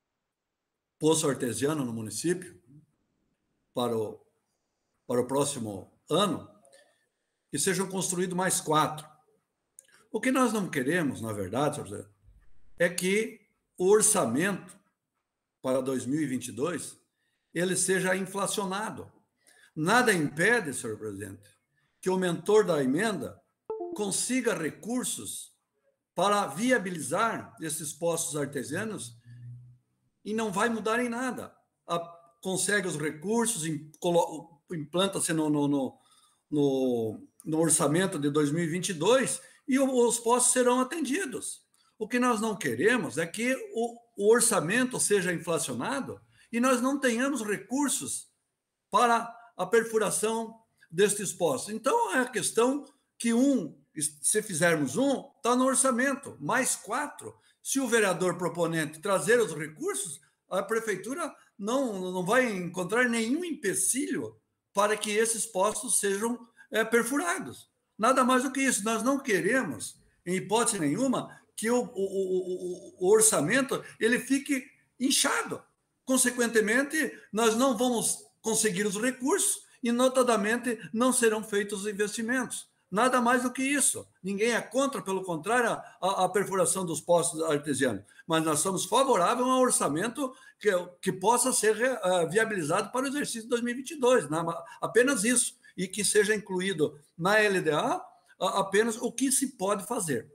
poço artesiano no município, para o, para o próximo ano, que sejam construídos mais quatro. O que nós não queremos, na verdade, senhor José, é que o orçamento para dois mil e vinte e dois ele seja inflacionado. Nada impede, senhor presidente, que o mentor da emenda consiga recursos para viabilizar esses postos artesianos e não vai mudar em nada. A, consegue os recursos, implanta-se no, no, no, no, no orçamento de dois mil e vinte e dois e os postos serão atendidos. O que nós não queremos é que o, o orçamento seja inflacionado e nós não tenhamos recursos para a perfuração destes postos. Então, é a questão que um, se fizermos um, está no orçamento, mais quatro. Se o vereador proponente trazer os recursos, a prefeitura não, não vai encontrar nenhum empecilho para que esses postos sejam é, perfurados. Nada mais do que isso. Nós não queremos, em hipótese nenhuma, que o, o, o, o orçamento ele fique inchado. Consequentemente, nós não vamos conseguir os recursos e, notadamente, não serão feitos os investimentos. Nada mais do que isso. Ninguém é contra, pelo contrário, a, a perfuração dos postos artesianos. Mas nós somos favoráveis a um orçamento que, que possa ser uh, viabilizado para o exercício de dois mil e vinte e dois. Né? Apenas isso. E que seja incluído na L D A uh, apenas o que se pode fazer.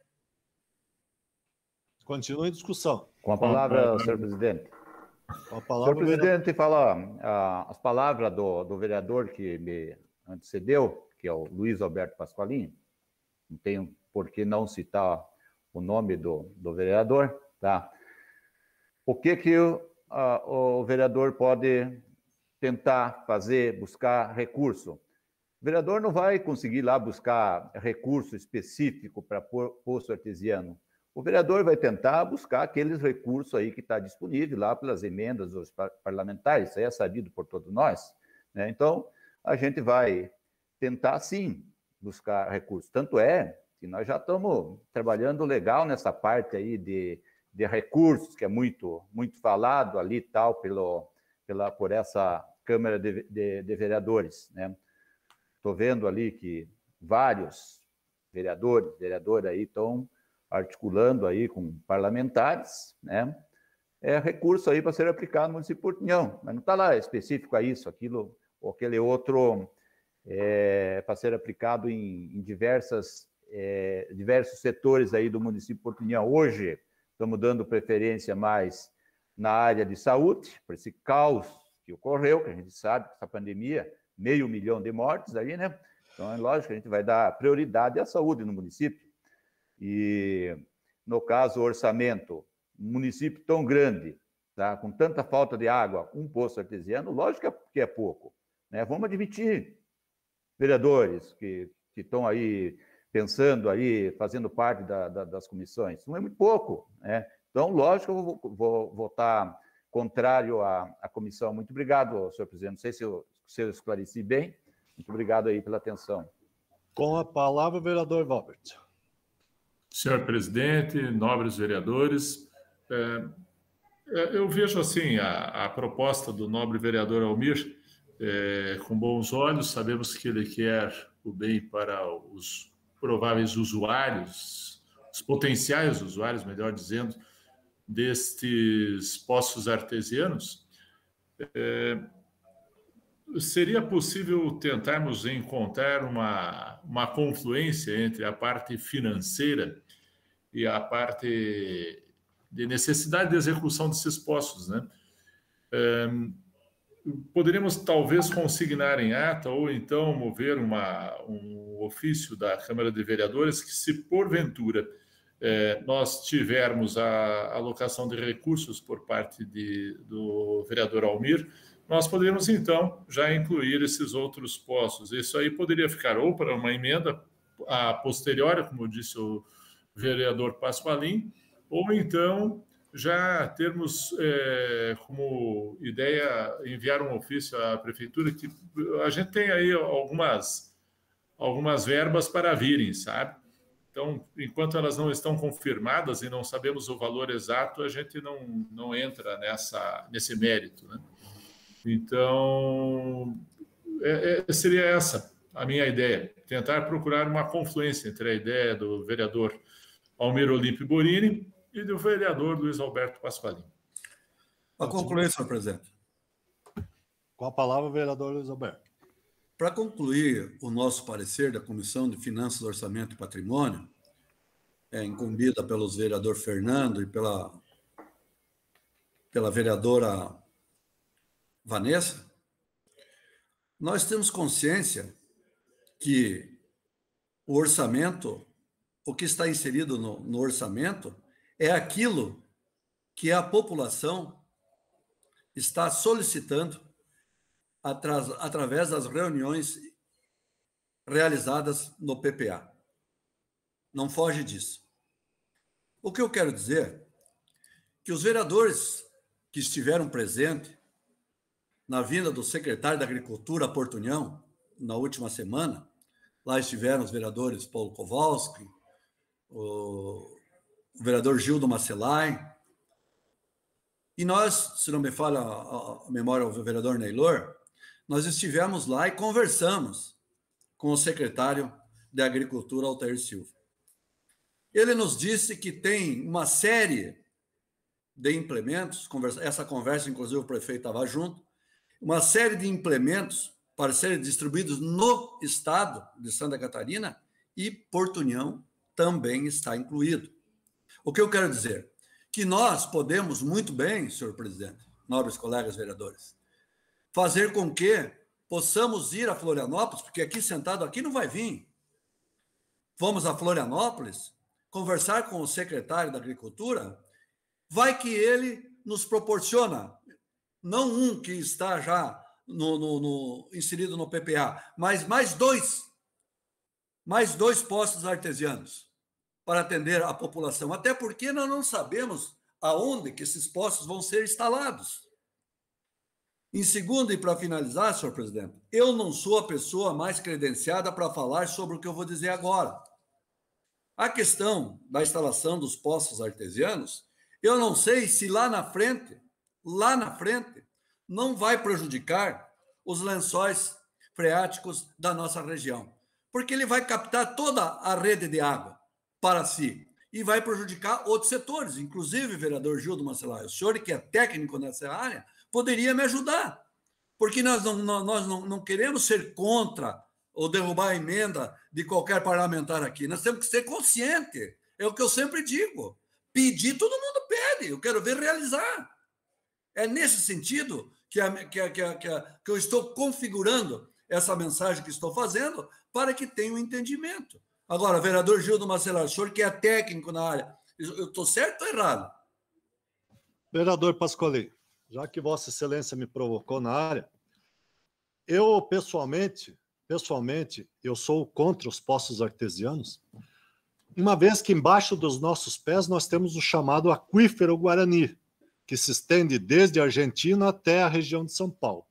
Continua em discussão. Com a palavra, senhor presidente. Com a palavra, senhor presidente, fala uh, as palavras do, do vereador que me antecedeu, que é o Luiz Alberto Pasqualini. Não tenho por que não citar o nome do, do vereador, tá? O que que o, uh, o vereador pode tentar fazer, buscar recurso? O vereador não vai conseguir lá buscar recurso específico para poço artesiano. O vereador vai tentar buscar aqueles recursos aí que está disponível lá pelas emendas dos parlamentares, isso aí é sabido por todos nós, né? Então, a gente vai tentar, sim, buscar recursos. Tanto é que nós já estamos trabalhando legal nessa parte aí de, de recursos, que é muito, muito falado ali e tal, pelo, pela, por essa Câmara de, de, de Vereadores, né? Estou vendo ali que vários vereadores, vereadoras aí estão articulando aí com parlamentares, né? É recurso aí para ser aplicado no município de Portunhão, mas não está lá específico a isso, aquilo, ou aquele outro, é, para ser aplicado em, em diversas, é, diversos setores aí do município de Portunhão. Hoje, estamos dando preferência mais na área de saúde, por esse caos que ocorreu, que a gente sabe que essa pandemia, meio milhão de mortes aí, né? Então, é lógico que a gente vai dar prioridade à saúde no município. E, no caso, o orçamento, um município tão grande, tá, com tanta falta de água, um poço artesiano, lógico que é pouco, né? Vamos admitir, vereadores que, que estão aí pensando, aí, fazendo parte da, da, das comissões, não é muito pouco, né? Então, lógico, eu vou, vou votar contrário à, à comissão. Muito obrigado, senhor presidente. Não sei se eu, se eu esclareci bem. Muito obrigado aí pela atenção. Com a palavra, o vereador Valbert. Senhor presidente, nobres vereadores, é, eu vejo assim a, a proposta do nobre vereador Almir é, com bons olhos. Sabemos que ele quer o bem para os prováveis usuários, os potenciais usuários, melhor dizendo, destes poços artesianos. É, seria possível tentarmos encontrar uma, uma confluência entre a parte financeira e a parte de necessidade de execução desses postos, né? É, poderíamos talvez consignar em ata ou então mover uma, um ofício da Câmara de Vereadores que, se porventura é, nós tivermos a alocação de recursos por parte de, do vereador Almir, nós poderíamos, então, já incluir esses outros postos. Isso aí poderia ficar ou para uma emenda a posteriori, como disse o vereador Pasqualim, ou então já termos é, como ideia enviar um ofício à prefeitura, que a gente tem aí algumas, algumas verbas para virem, sabe? Então, enquanto elas não estão confirmadas e não sabemos o valor exato, a gente não, não entra nessa, nesse mérito, né? Então, é, é, seria essa a minha ideia, tentar procurar uma confluência entre a ideia do vereador Almir Olímpio Borini e do vereador Luiz Alberto Pasqualim. Para concluir, senhor presidente. Com a palavra, o vereador Luiz Alberto. Para concluir o nosso parecer da Comissão de Finanças, Orçamento e Patrimônio, é, incumbida pelos vereador Fernando e pela, pela vereadora Vanessa, nós temos consciência que o orçamento, o que está inserido no, no orçamento, é aquilo que a população está solicitando atras, através das reuniões realizadas no P P A. Não foge disso. O que eu quero dizer é que os vereadores que estiveram presentes na vinda do secretário da Agricultura, Portunhão, na última semana, lá estiveram os vereadores Paulo Kowalski, o, o vereador Gildo Macelai, e nós, se não me falha a, a memória do vereador Neylor, nós estivemos lá e conversamos com o secretário da Agricultura, Altair Silva. Ele nos disse que tem uma série de implementos, conversa, essa conversa, inclusive, o prefeito estava junto, uma série de implementos para serem distribuídos no estado de Santa Catarina, e Portunhão também está incluído. O que eu quero dizer? Que nós podemos muito bem, senhor presidente, nobres colegas vereadores, fazer com que possamos ir a Florianópolis, porque aqui sentado aqui não vai vir. Vamos a Florianópolis, conversar com o secretário da Agricultura, vai que ele nos proporciona, não um que está já no, no, no, inserido no P P A, mas mais dois, mais dois postos artesianos para atender a população, até porque nós não sabemos aonde que esses postos vão ser instalados. Em segundo, e para finalizar, senhor presidente, eu não sou a pessoa mais credenciada para falar sobre o que eu vou dizer agora. A questão da instalação dos postos artesianos, eu não sei se lá na frente, lá na frente, não vai prejudicar os lençóis freáticos da nossa região, porque ele vai captar toda a rede de água para si e vai prejudicar outros setores, inclusive, vereador Gildo Macelai, o senhor que é técnico nessa área, poderia me ajudar, porque nós não, nós não, não queremos ser contra ou derrubar a emenda de qualquer parlamentar aqui. Nós temos que ser conscientes. É o que eu sempre digo. Pedir, todo mundo pede. Eu quero ver realizar. É nesse sentido que, a, que, a, que, a, que, a, que eu estou configurando essa mensagem que estou fazendo para que tenha um entendimento. Agora, vereador Gildo Macelar, o senhor que é técnico na área, eu estou certo ou errado? Vereador Pasqualim, já que Vossa Excelência me provocou na área, eu, pessoalmente, pessoalmente, eu sou contra os poços artesianos, uma vez que embaixo dos nossos pés nós temos o chamado aquífero Guarani, que se estende desde a Argentina até a região de São Paulo.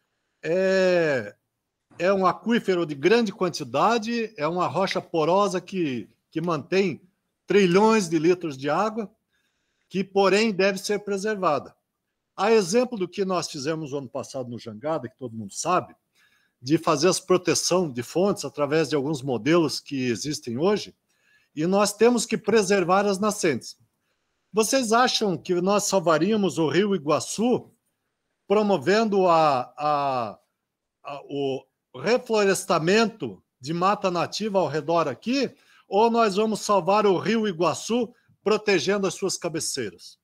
É, é um aquífero de grande quantidade, é uma rocha porosa que, que mantém trilhões de litros de água, que, porém, deve ser preservada. A exemplo do que nós fizemos no ano passado no Jangada, que todo mundo sabe, de fazer a proteção de fontes através de alguns modelos que existem hoje, e nós temos que preservar as nascentes. Vocês acham que nós salvaríamos o Rio Iguaçu promovendo a, a, a, o reflorestamento de mata nativa ao redor aqui, ou nós vamos salvar o Rio Iguaçu protegendo as suas cabeceiras?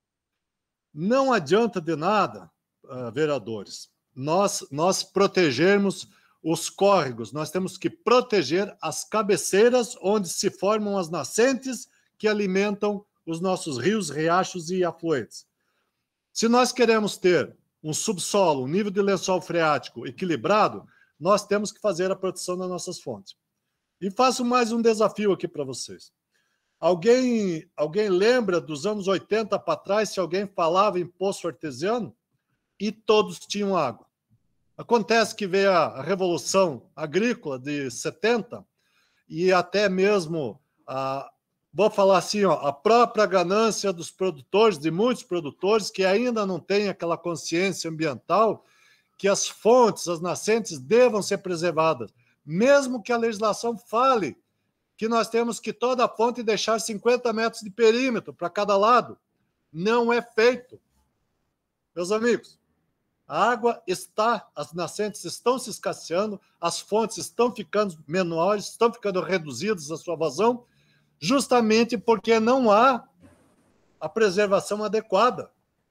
Não adianta de nada, uh, vereadores, nós, nós protegermos os córregos, nós temos que proteger as cabeceiras onde se formam as nascentes que alimentam os nossos rios, riachos e afluentes. Se nós queremos ter um subsolo, um nível de lençol freático equilibrado, nós temos que fazer a proteção das nossas fontes. E faço mais um desafio aqui para vocês. Alguém, alguém lembra dos anos oitenta para trás, se alguém falava em poço artesiano? E todos tinham água. Acontece que veio a Revolução Agrícola de setenta e até mesmo, a, vou falar assim, ó, a própria ganância dos produtores, de muitos produtores, que ainda não têm aquela consciência ambiental que as fontes, as nascentes devam ser preservadas, mesmo que a legislação fale que nós temos que toda a fonte deixar cinquenta metros de perímetro para cada lado. Não é feito. Meus amigos, a água está, as nascentes estão se escasseando, as fontes estão ficando menores, estão ficando reduzidas a sua vazão, justamente porque não há a preservação adequada.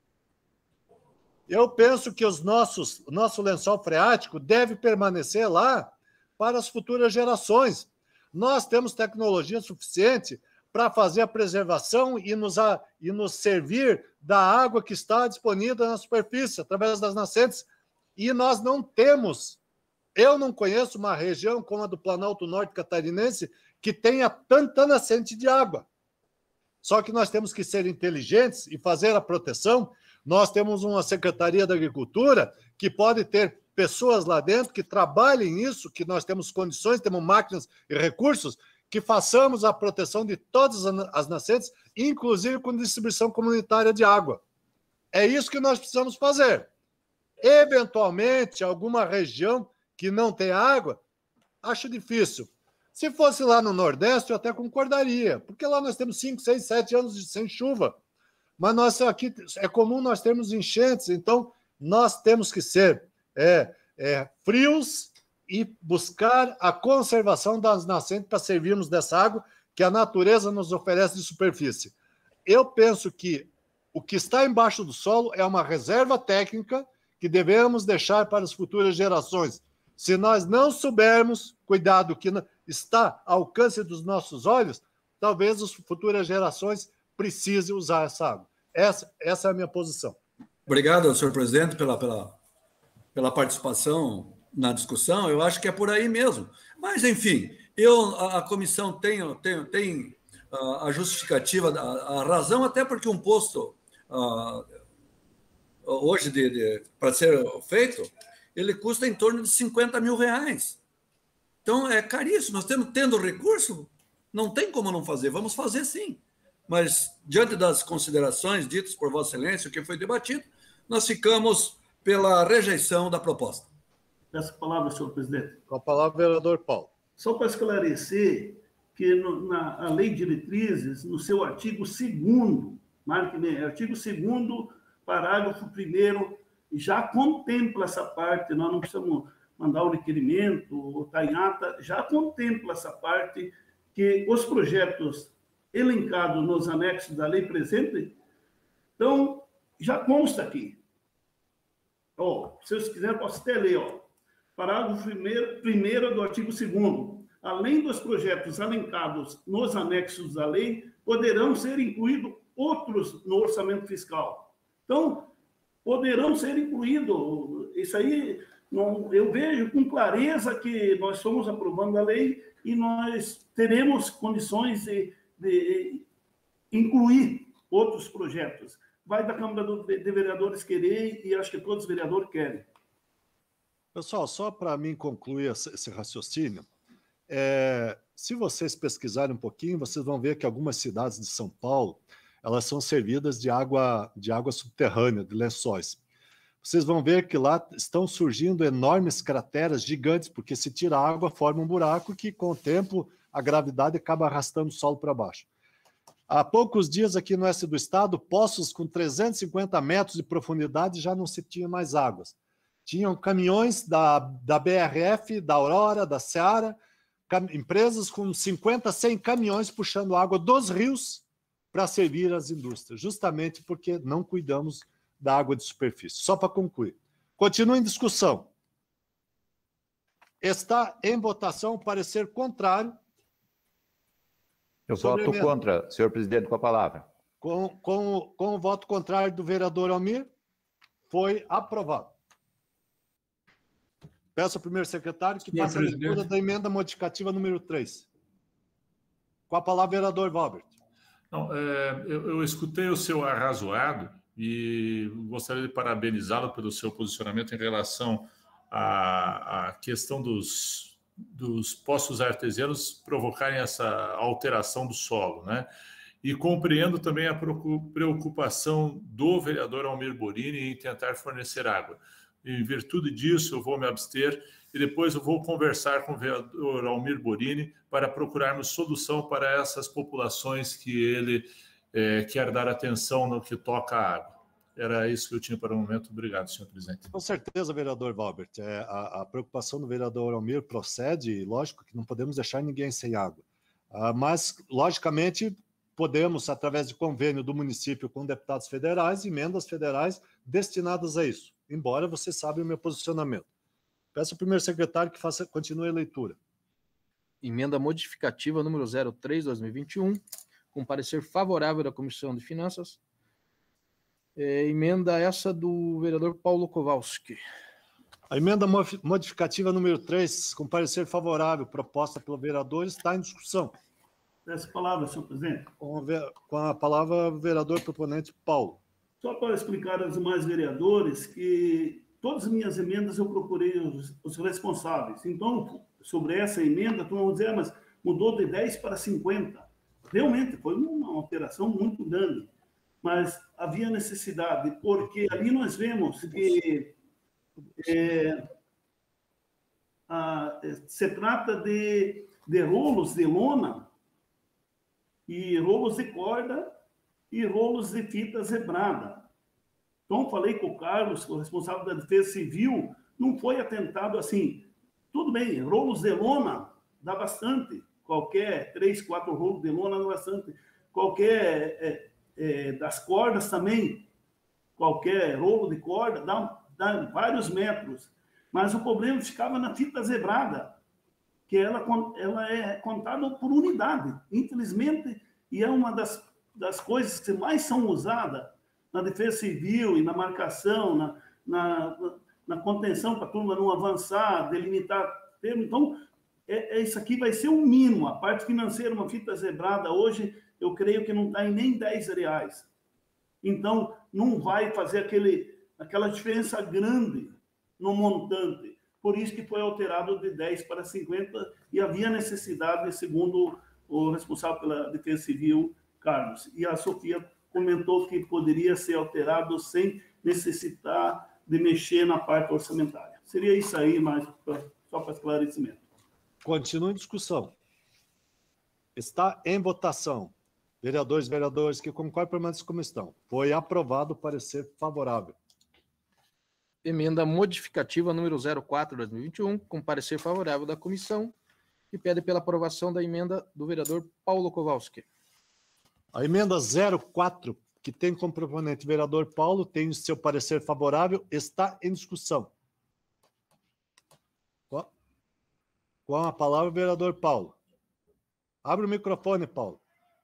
Eu penso que os nossos, o nosso lençol freático deve permanecer lá para as futuras gerações. Nós temos tecnologia suficiente para fazer a preservação e nos, a, e nos servir da água que está disponível na superfície, através das nascentes. E nós não temos, eu não conheço uma região como a do Planalto Norte Catarinense que tenha tanta nascente de água. Só que nós temos que ser inteligentes e fazer a proteção. Nós temos uma Secretaria da Agricultura que pode ter pessoas lá dentro que trabalhem nisso, que nós temos condições, temos máquinas e recursos, que façamos a proteção de todas as nascentes, inclusive com distribuição comunitária de água. É isso que nós precisamos fazer. Eventualmente, alguma região que não tem água, acho difícil. Se fosse lá no Nordeste, eu até concordaria, porque lá nós temos cinco, seis, sete anos de, sem chuva. Mas nós aqui é comum nós termos enchentes, então nós temos que ser é, é, frios e buscar a conservação das nascentes para servirmos dessa água que a natureza nos oferece de superfície. Eu penso que o que está embaixo do solo é uma reserva técnica que devemos deixar para as futuras gerações. Se nós não soubermos cuidar do que está ao alcance dos nossos olhos, talvez as futuras gerações precisem usar essa água. Essa, essa é a minha posição. Obrigado, senhor presidente, pela, pela, pela participação na discussão. Eu acho que é por aí mesmo. Mas, enfim, eu, a, a comissão tem, tem, tem a, a justificativa, a, a razão, até porque um posto a, hoje de, de, para ser feito, ele custa em torno de cinquenta mil reais. Então, é caríssimo. Nós temos, tendo recurso, não tem como não fazer. Vamos fazer sim. Mas, diante das considerações ditas por Vossa Excelência, o que foi debatido, nós ficamos pela rejeição da proposta. Peço a palavra, senhor presidente. Com a palavra, vereador Paulo. Só para esclarecer que no, na a Lei de Diretrizes, no seu artigo segundo, marque bem, artigo segundo, parágrafo primeiro, já contempla essa parte, nós não precisamos mandar o requerimento, ou estar em ata, já contempla essa parte que os projetos elencados nos anexos da lei presente, então, já consta aqui. Ó, se vocês quiserem, posso até ler, ó. Parágrafo primeiro, primeiro do artigo segundo. Além dos projetos elencados nos anexos da lei, poderão ser incluídos outros no orçamento fiscal. Então, poderão ser incluídos. Isso aí, não, eu vejo com clareza que nós estamos aprovando a lei e nós teremos condições de, de incluir outros projetos. Vai da Câmara de Vereadores querer e acho que todos os vereadores querem. Pessoal, só para mim concluir esse raciocínio, é, se vocês pesquisarem um pouquinho, vocês vão ver que algumas cidades de São Paulo, elas são servidas de água, de água subterrânea, de lençóis. Vocês vão ver que lá estão surgindo enormes crateras gigantes, porque se tira a água, forma um buraco que, com o tempo, a gravidade acaba arrastando o solo para baixo. Há poucos dias, aqui no oeste do estado, poços com trezentos e cinquenta metros de profundidade já não se tinha mais águas. Tinham caminhões da, da B R F, da Aurora, da Seara, empresas com cinquenta, cem caminhões puxando água dos rios para servir as indústrias, justamente porque não cuidamos da água de superfície. Só para concluir. Continua em discussão. Está em votação o parecer contrário Eu voto contra, senhor presidente, com a palavra. Com, com, com o voto contrário do vereador Almir, foi aprovado. Peço ao primeiro secretário que faça a leitura da emenda modificativa número três. Com a palavra, vereador Valbert. Não, é, eu, eu escutei o seu arrazoado e gostaria de parabenizá-lo pelo seu posicionamento em relação à, à questão dos, dos poços artesianos provocarem essa alteração do solo, né? E compreendo também a preocupação do vereador Almir Borini em tentar fornecer água. Em virtude disso, eu vou me abster e depois eu vou conversar com o vereador Almir Borini para procurarmos solução para essas populações que ele é, quer dar atenção no que toca à água. Era isso que eu tinha para o momento. Obrigado, senhor presidente. Com certeza, vereador Valbert. É, a, a preocupação do vereador Almir procede, e lógico que não podemos deixar ninguém sem água. Ah, mas, logicamente, podemos, através de convênio do município com deputados federais, emendas federais destinadas a isso. Embora você saiba o meu posicionamento. Peço ao primeiro secretário que faça, continue a leitura. Emenda modificativa número zero três de dois mil e vinte e um, com parecer favorável da Comissão de Finanças. É, emenda essa do vereador Paulo Kowalski. A emenda modificativa número três, com parecer favorável, proposta pelo vereador, está em discussão. Peço a palavra, senhor presidente. Com a, com a palavra, o vereador proponente Paulo. Só para explicar aos demais vereadores que todas as minhas emendas eu procurei os, os responsáveis. Então, sobre essa emenda, tu vão dizer, ah, mas mudou de dez para cinquenta. Realmente, foi uma alteração muito grande. Mas havia necessidade, porque ali nós vemos que é, a, se trata de, de rolos de lona e rolos de corda e rolos de fita zebrada. Então, falei com o Carlos, o responsável da Defesa Civil, não foi atentado assim. Tudo bem, rolos de lona dá bastante. Qualquer três, quatro rolos de lona dá bastante. Qualquer é, é, das cordas também, qualquer rolo de corda dá, dá vários metros. Mas o problema ficava na fita zebrada, que ela, ela é contada por unidade. Infelizmente, e é uma das das coisas que mais são usadas na defesa civil e na marcação, na, na, na contenção para a turma não avançar, delimitar termo. Então, é, é, isso aqui vai ser o mínimo. A parte financeira, uma fita zebrada, hoje, eu creio que não está em nem dez reais. Então, não vai fazer aquele, aquela diferença grande no montante. Por isso que foi alterado de dez para cinquenta e havia necessidade, segundo o responsável pela Defesa Civil, Carlos. E a Sofia comentou que poderia ser alterado sem necessitar de mexer na parte orçamentária. Seria isso aí, mas só para esclarecimento. Continua em discussão. Está em votação. Vereadores e vereadoras que concordam, permaneçam como estão. Foi aprovado o parecer favorável. Emenda modificativa número zero quatro de dois mil e vinte e um, com parecer favorável da comissão, que pede pela aprovação da emenda do vereador Paulo Kowalski. A emenda zero quatro, que tem como proponente o vereador Paulo, tem seu parecer favorável, está em discussão. Com a palavra, o vereador Paulo. Abre o microfone, Paulo.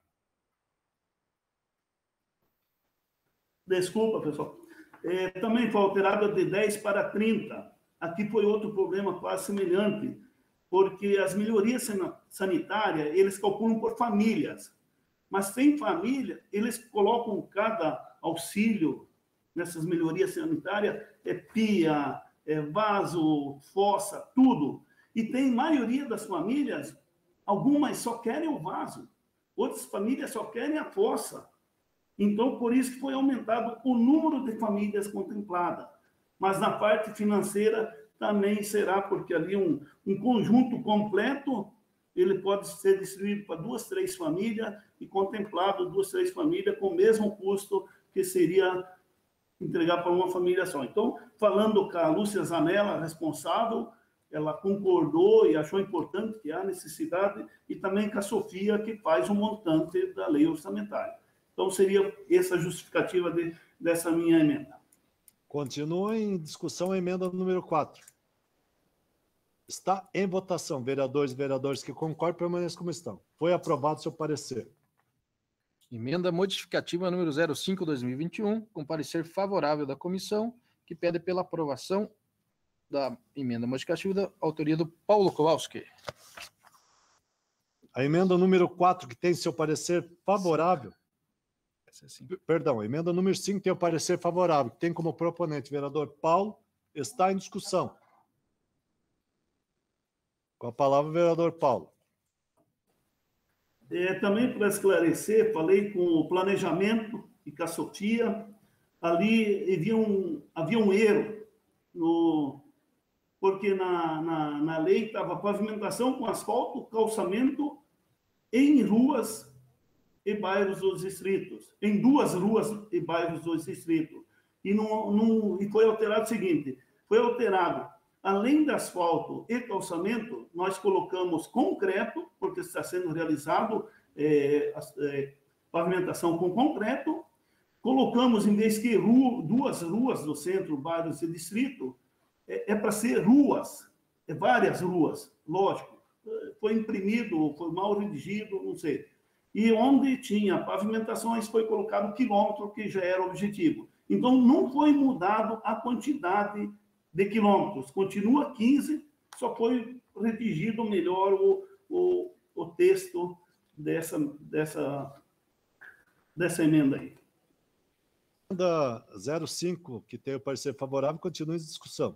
Desculpa, pessoal. É, também foi alterado de dez para trinta. Aqui foi outro problema quase semelhante, porque as melhorias sanitárias, eles calculam por famílias. Mas sem família, eles colocam cada auxílio nessas melhorias sanitárias, é pia, é vaso, fossa, tudo. E tem maioria das famílias, algumas só querem o vaso, outras famílias só querem a fossa. Então, por isso que foi aumentado o número de famílias contempladas. Mas na parte financeira também será, porque ali um, um conjunto completo, ele pode ser distribuído para duas, três famílias e contemplado duas, três famílias com o mesmo custo que seria entregar para uma família só. Então, falando com a Lúcia Zanella, responsável, ela concordou e achou importante que há necessidade, e também com a Sofia, que faz o montante da lei orçamentária. Então, seria essa a justificativa de, dessa minha emenda. Continua em discussão a emenda número quatro. Está em votação. Vereadores e vereadores que concordam, permaneçam como estão. Foi aprovado seu parecer. Emenda modificativa número zero cinco, dois mil e vinte e um, com parecer favorável da comissão, que pede pela aprovação da emenda modificativa da autoria do Paulo Kowalski. A emenda número quatro, que tem seu parecer favorável. Assim. Perdão, a emenda número cinco tem o parecer favorável, que tem como proponente o vereador Paulo, está em discussão. Com a palavra o vereador Paulo. É, também para esclarecer, falei com o planejamento e com a Sofia, ali havia um, havia um erro, no, porque na, na, na lei estava pavimentação com asfalto, calçamento em ruas e bairros dos distritos, em duas ruas e bairros dos distritos. E, não, não, e foi alterado o seguinte, foi alterado, além de asfalto e calçamento, nós colocamos concreto, porque está sendo realizado é, é, pavimentação com concreto, colocamos, em vez que rua, duas ruas do centro, bairros e distrito, é, é para ser ruas, é várias ruas, lógico. Foi imprimido, foi mal redigido, não sei. E onde tinha pavimentações, foi colocado quilômetro, que já era o objetivo. Então, não foi mudado a quantidade de quilômetros. Continua quinze, só foi redigido melhor o, o, o texto dessa, dessa, dessa emenda aí. Emenda zero cinco, que tem o parecer favorável, continua em discussão.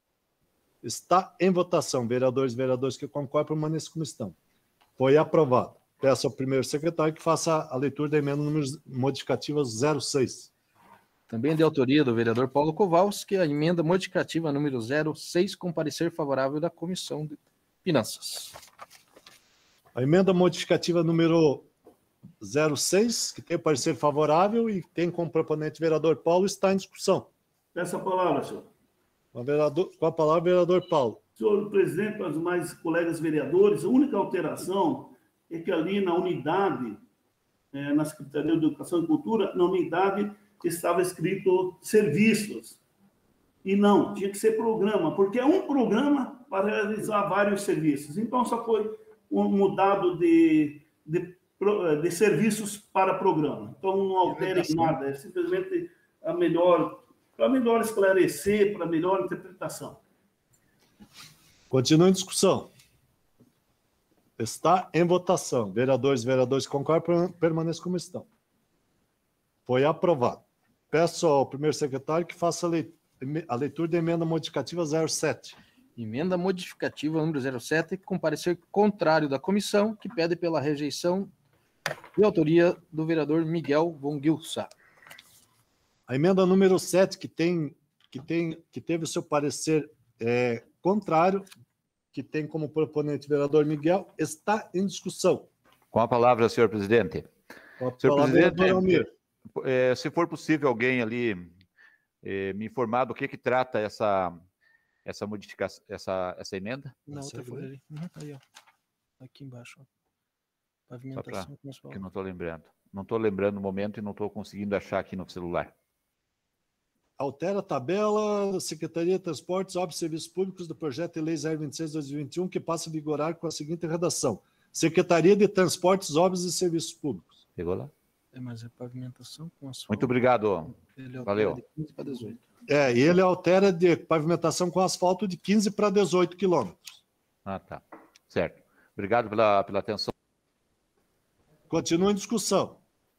Está em votação. Vereadores e vereadores que concordam, permaneçam como estão. Foi aprovado. Peço ao primeiro secretário que faça a leitura da emenda número modificativa zero seis. Também de autoria do vereador Paulo Kowalski, a emenda modificativa número zero seis, com parecer favorável da Comissão de Finanças. A emenda modificativa número zero seis, que tem parecer favorável e tem como proponente o vereador Paulo, está em discussão. Peço a palavra, senhor. Com a, vereador, com a palavra, vereador Paulo. Senhor presidente, para os mais colegas vereadores, a única alteração é que ali na unidade, é, na Secretaria de Educação e Cultura, na unidade estava escrito serviços. E não, tinha que ser programa, porque é um programa para realizar vários serviços. Então, só foi um mudado de, de, de serviços para programa. Então, não altera em nada, é simplesmente a melhor, para melhor esclarecer, para melhor interpretação. Continua em discussão. Está em votação. Vereadores e vereadores que concordam, permaneçam como estão. Foi aprovado. Peço ao primeiro secretário que faça a leitura da emenda modificativa zero sete. Emenda modificativa número zero sete, com parecer contrário da comissão, que pede pela rejeição de autoria do vereador Miguel von Gilsa. A emenda número sete, que, tem, que, tem, que teve o seu parecer é, contrário, que tem como proponente o vereador Miguel, está em discussão. Com a palavra, senhor presidente. Com a senhor palavra, presidente, é, se for possível alguém ali é, me informar do que que trata essa, essa modificação, essa, essa emenda? Na outra folha ali. Uhum, aí, ó. Aqui embaixo. Ó. Pavimentação com asfalto. Que não estou lembrando. Não estou lembrando no momento e não estou conseguindo achar aqui no celular. Altera a tabela da Secretaria de Transportes, Obras e Serviços Públicos do Projeto de Lei zero vinte e seis, dois mil e vinte e um, que passa a vigorar com a seguinte redação. Secretaria de Transportes, Obras e Serviços Públicos. Pegou lá? É, mas é pavimentação com asfalto. Muito obrigado. Ele Valeu. De quinze para dezoito. É, e ele altera de pavimentação com asfalto de quinze para dezoito quilômetros. Ah, tá. Certo. Obrigado pela, pela atenção. Continua em discussão.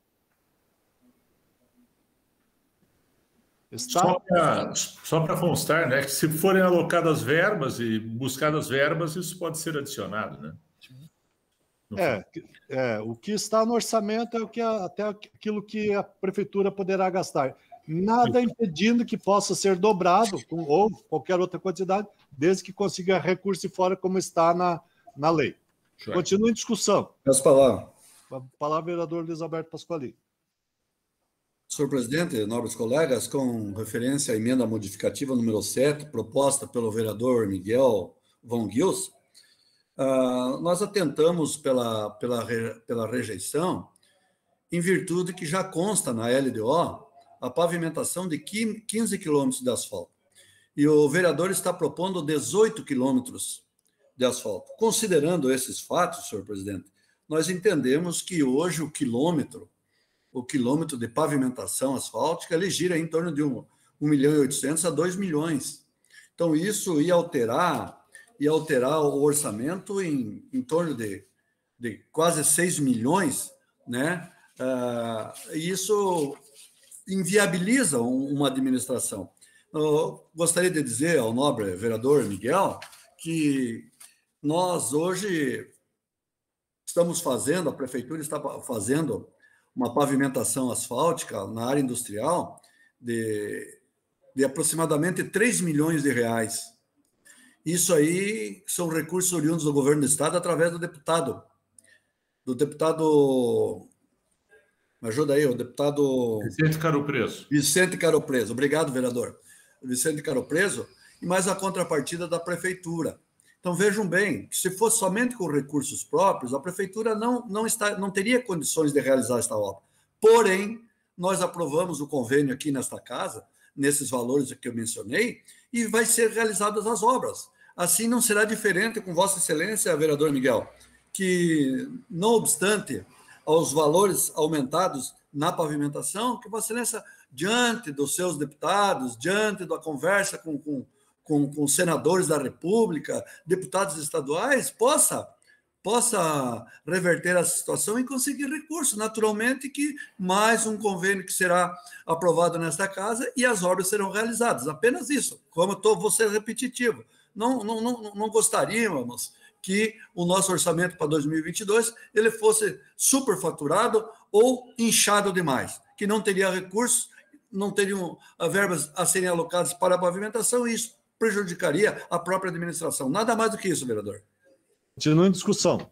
Está... Só para constar, né, que se forem alocadas verbas e buscadas verbas, isso pode ser adicionado, né? É, é, o que está no orçamento é o que a, até aquilo que a prefeitura poderá gastar. Nada impedindo que possa ser dobrado com, ou qualquer outra quantidade, desde que consiga recurso fora como está na, na lei. Certo. Continua em discussão. Peço palavra. A palavra, vereador Luiz Alberto Pasqualini. Senhor presidente, nobres colegas, com referência à emenda modificativa número sete, proposta pelo vereador Miguel von Gils, uh, nós atentamos pela, pela, pela rejeição, em virtude que já consta na L D O a pavimentação de quinze quilômetros de asfalto. E o vereador está propondo dezoito quilômetros de asfalto. Considerando esses fatos, senhor presidente, nós entendemos que hoje o quilômetro, o quilômetro de pavimentação asfáltica, ele gira em torno de um, um milhão e oitocentos a dois milhões. Então, isso ia alterar, ia alterar o orçamento em, em torno de, de quase seis milhões, né? Uh, isso inviabiliza uma administração. Eu gostaria de dizer ao nobre vereador Miguel que nós hoje estamos fazendo, a prefeitura está fazendo uma pavimentação asfáltica na área industrial de, de aproximadamente três milhões de reais. Isso aí são recursos oriundos do governo do estado através do deputado, do deputado, me ajuda aí, o deputado... Vicente Caropreso. Vicente Caropreso, obrigado, vereador. Vicente Caropreso, e mais a contrapartida da prefeitura. Então, vejam bem, que se fosse somente com recursos próprios, a prefeitura não, não, está, não teria condições de realizar esta obra. Porém, nós aprovamos o convênio aqui nesta casa, nesses valores que eu mencionei, e vai ser realizadas as obras. Assim, não será diferente com Vossa Excelência, vereador Miguel, que, não obstante aos valores aumentados na pavimentação, que Vossa Excelência, diante dos seus deputados, diante da conversa com, com, com, com senadores da República, deputados estaduais, possa, possa reverter a situação e conseguir recursos. Naturalmente que mais um convênio que será aprovado nesta casa e as obras serão realizadas. Apenas isso. Como eu tô, vou ser repetitivo. Não, não, não, não gostaríamos que o nosso orçamento para dois mil e vinte e dois ele fosse superfaturado ou inchado demais, que não teria recursos, não teriam verbas a serem alocadas para a pavimentação, e isso prejudicaria a própria administração. Nada mais do que isso, vereador. Continua em discussão.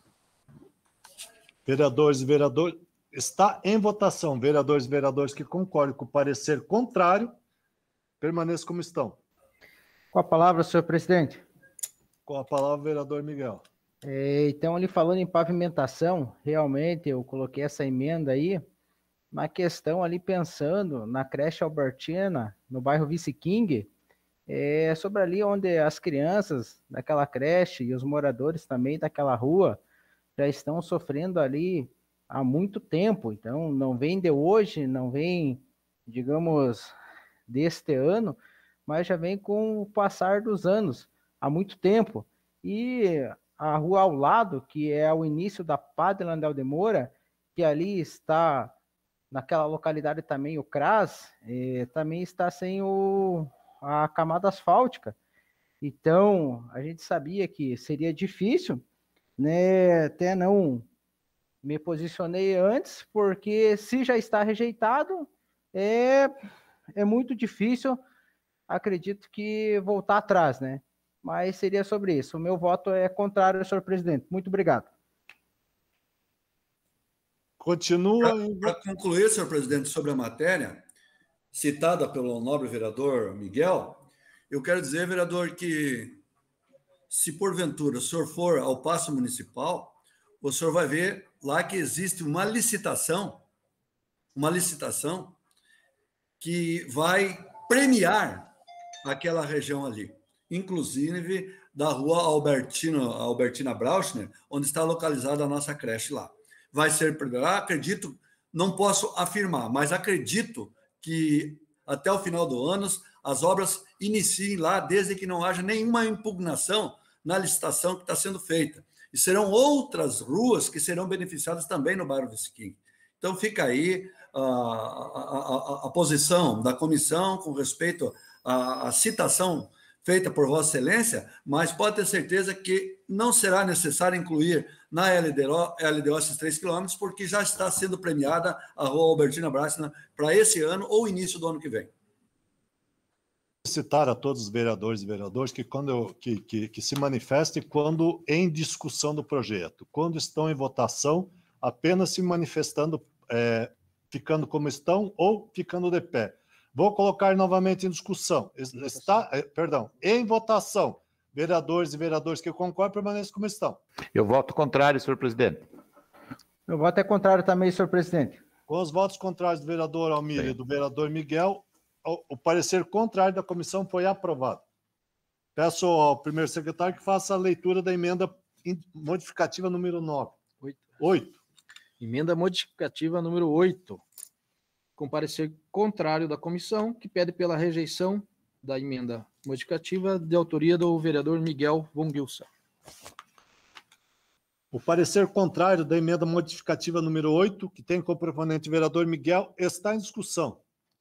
Vereadores e vereadores, está em votação. Vereadores e vereadores que concordam com o parecer contrário, permaneçam como estão. Com a palavra, senhor presidente. Com a palavra, o vereador Miguel. É, então, ali falando em pavimentação, realmente eu coloquei essa emenda aí, uma questão ali pensando na creche Albertina, no bairro Vice King, é, sobre ali onde as crianças daquela creche e os moradores também daquela rua já estão sofrendo ali há muito tempo. Então, não vem de hoje, não vem, digamos, deste ano, mas já vem com o passar dos anos, há muito tempo. E a rua ao lado, que é o início da Padre Landel de Moura, que ali está, naquela localidade também, o C R A S, eh, também está sem o, a camada asfáltica. Então, a gente sabia que seria difícil, né? Até não me posicionei antes, porque se já está rejeitado, é, é muito difícil, acredito que voltar atrás, né? Mas seria sobre isso. O meu voto é contrário, senhor presidente. Muito obrigado. Continua. Para concluir, senhor presidente, sobre a matéria citada pelo nobre vereador Miguel, eu quero dizer, vereador, que se porventura o senhor for ao Paço Municipal, o senhor vai ver lá que existe uma licitação, uma licitação que vai premiar aquela região ali, inclusive da rua Albertina, Albertina Brauchner, onde está localizada a nossa creche lá. Vai ser, acredito, não posso afirmar, mas acredito que até o final do ano as obras iniciem lá, desde que não haja nenhuma impugnação na licitação que está sendo feita. E serão outras ruas que serão beneficiadas também no bairro Vice King. Então fica aí a, a, a, a posição da comissão com respeito à, à citação feita por Vossa Excelência, mas pode ter certeza que não será necessário incluir na L D O, L D O esses três quilômetros, porque já está sendo premiada a rua Albertina Brasna para esse ano ou início do ano que vem. Citar a todos os vereadores e vereadoras que, quando eu, que, que, que se manifestem quando em discussão do projeto. Quando estão em votação, apenas se manifestando, é, ficando como estão ou ficando de pé. Vou colocar novamente em discussão. Está, perdão, em votação. Vereadores e vereadores que concordam, permaneçam como estão. Eu voto contrário, senhor presidente. Meu voto é contrário também, senhor presidente. Com os votos contrários do vereador Almir e do vereador Miguel, o, o parecer contrário da comissão foi aprovado. Peço ao primeiro secretário que faça a leitura da emenda modificativa número nove. Oito. Oito. Emenda modificativa número oito. Com parecer contrário da comissão, que pede pela rejeição da emenda modificativa de autoria do vereador Miguel von Gilson. O parecer contrário da emenda modificativa número oito, que tem como proponente o vereador Miguel, está em discussão.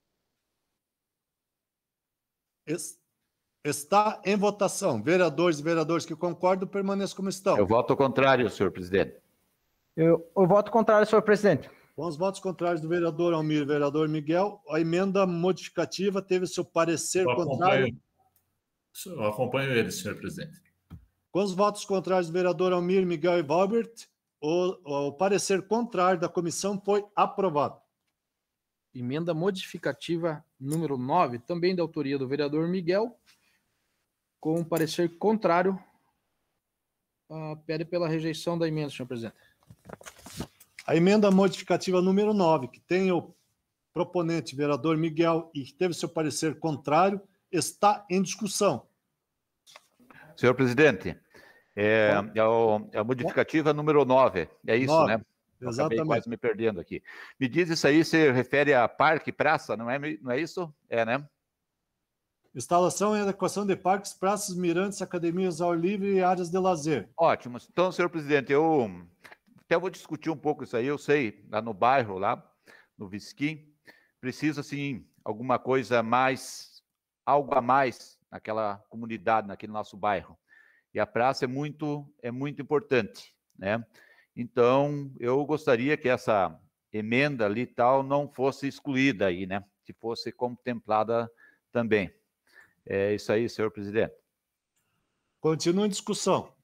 Es- Está em votação. Vereadores e vereadores que concordam, permaneçam como estão. Eu voto contrário, senhor presidente. Eu, eu voto contrário, senhor presidente. Com os votos contrários do vereador Almir e vereador Miguel, a emenda modificativa teve seu parecer Eu contrário. acompanho, eu acompanho ele, senhor presidente. Com os votos contrários do vereador Almir, Miguel e Valbert, o, o parecer contrário da comissão foi aprovado. Emenda modificativa número nove, também da autoria do vereador Miguel, com parecer contrário, uh, pede pela rejeição da emenda, senhor presidente. A emenda modificativa número nove, que tem o proponente vereador Miguel e que teve seu parecer contrário, está em discussão. Senhor presidente, é, é, o, é a modificativa número nove, é isso, Nove, né? Eu exatamente. acabei quase me perdendo aqui. Me diz isso aí, se refere a parque, praça, não é, não é isso? É, né? Instalação e adequação de parques, praças, mirantes, academias ao ar livre e áreas de lazer. Ótimo. Então, senhor presidente, eu até vou discutir um pouco isso aí. Eu sei, lá no bairro, lá no Visquim, precisa, assim, alguma coisa mais, algo a mais naquela comunidade, naquele nosso bairro. E a praça é muito, é muito importante, né? Então, eu gostaria que essa emenda ali e tal não fosse excluída aí, né? Que fosse contemplada também. É isso aí, senhor presidente. Continua em discussão.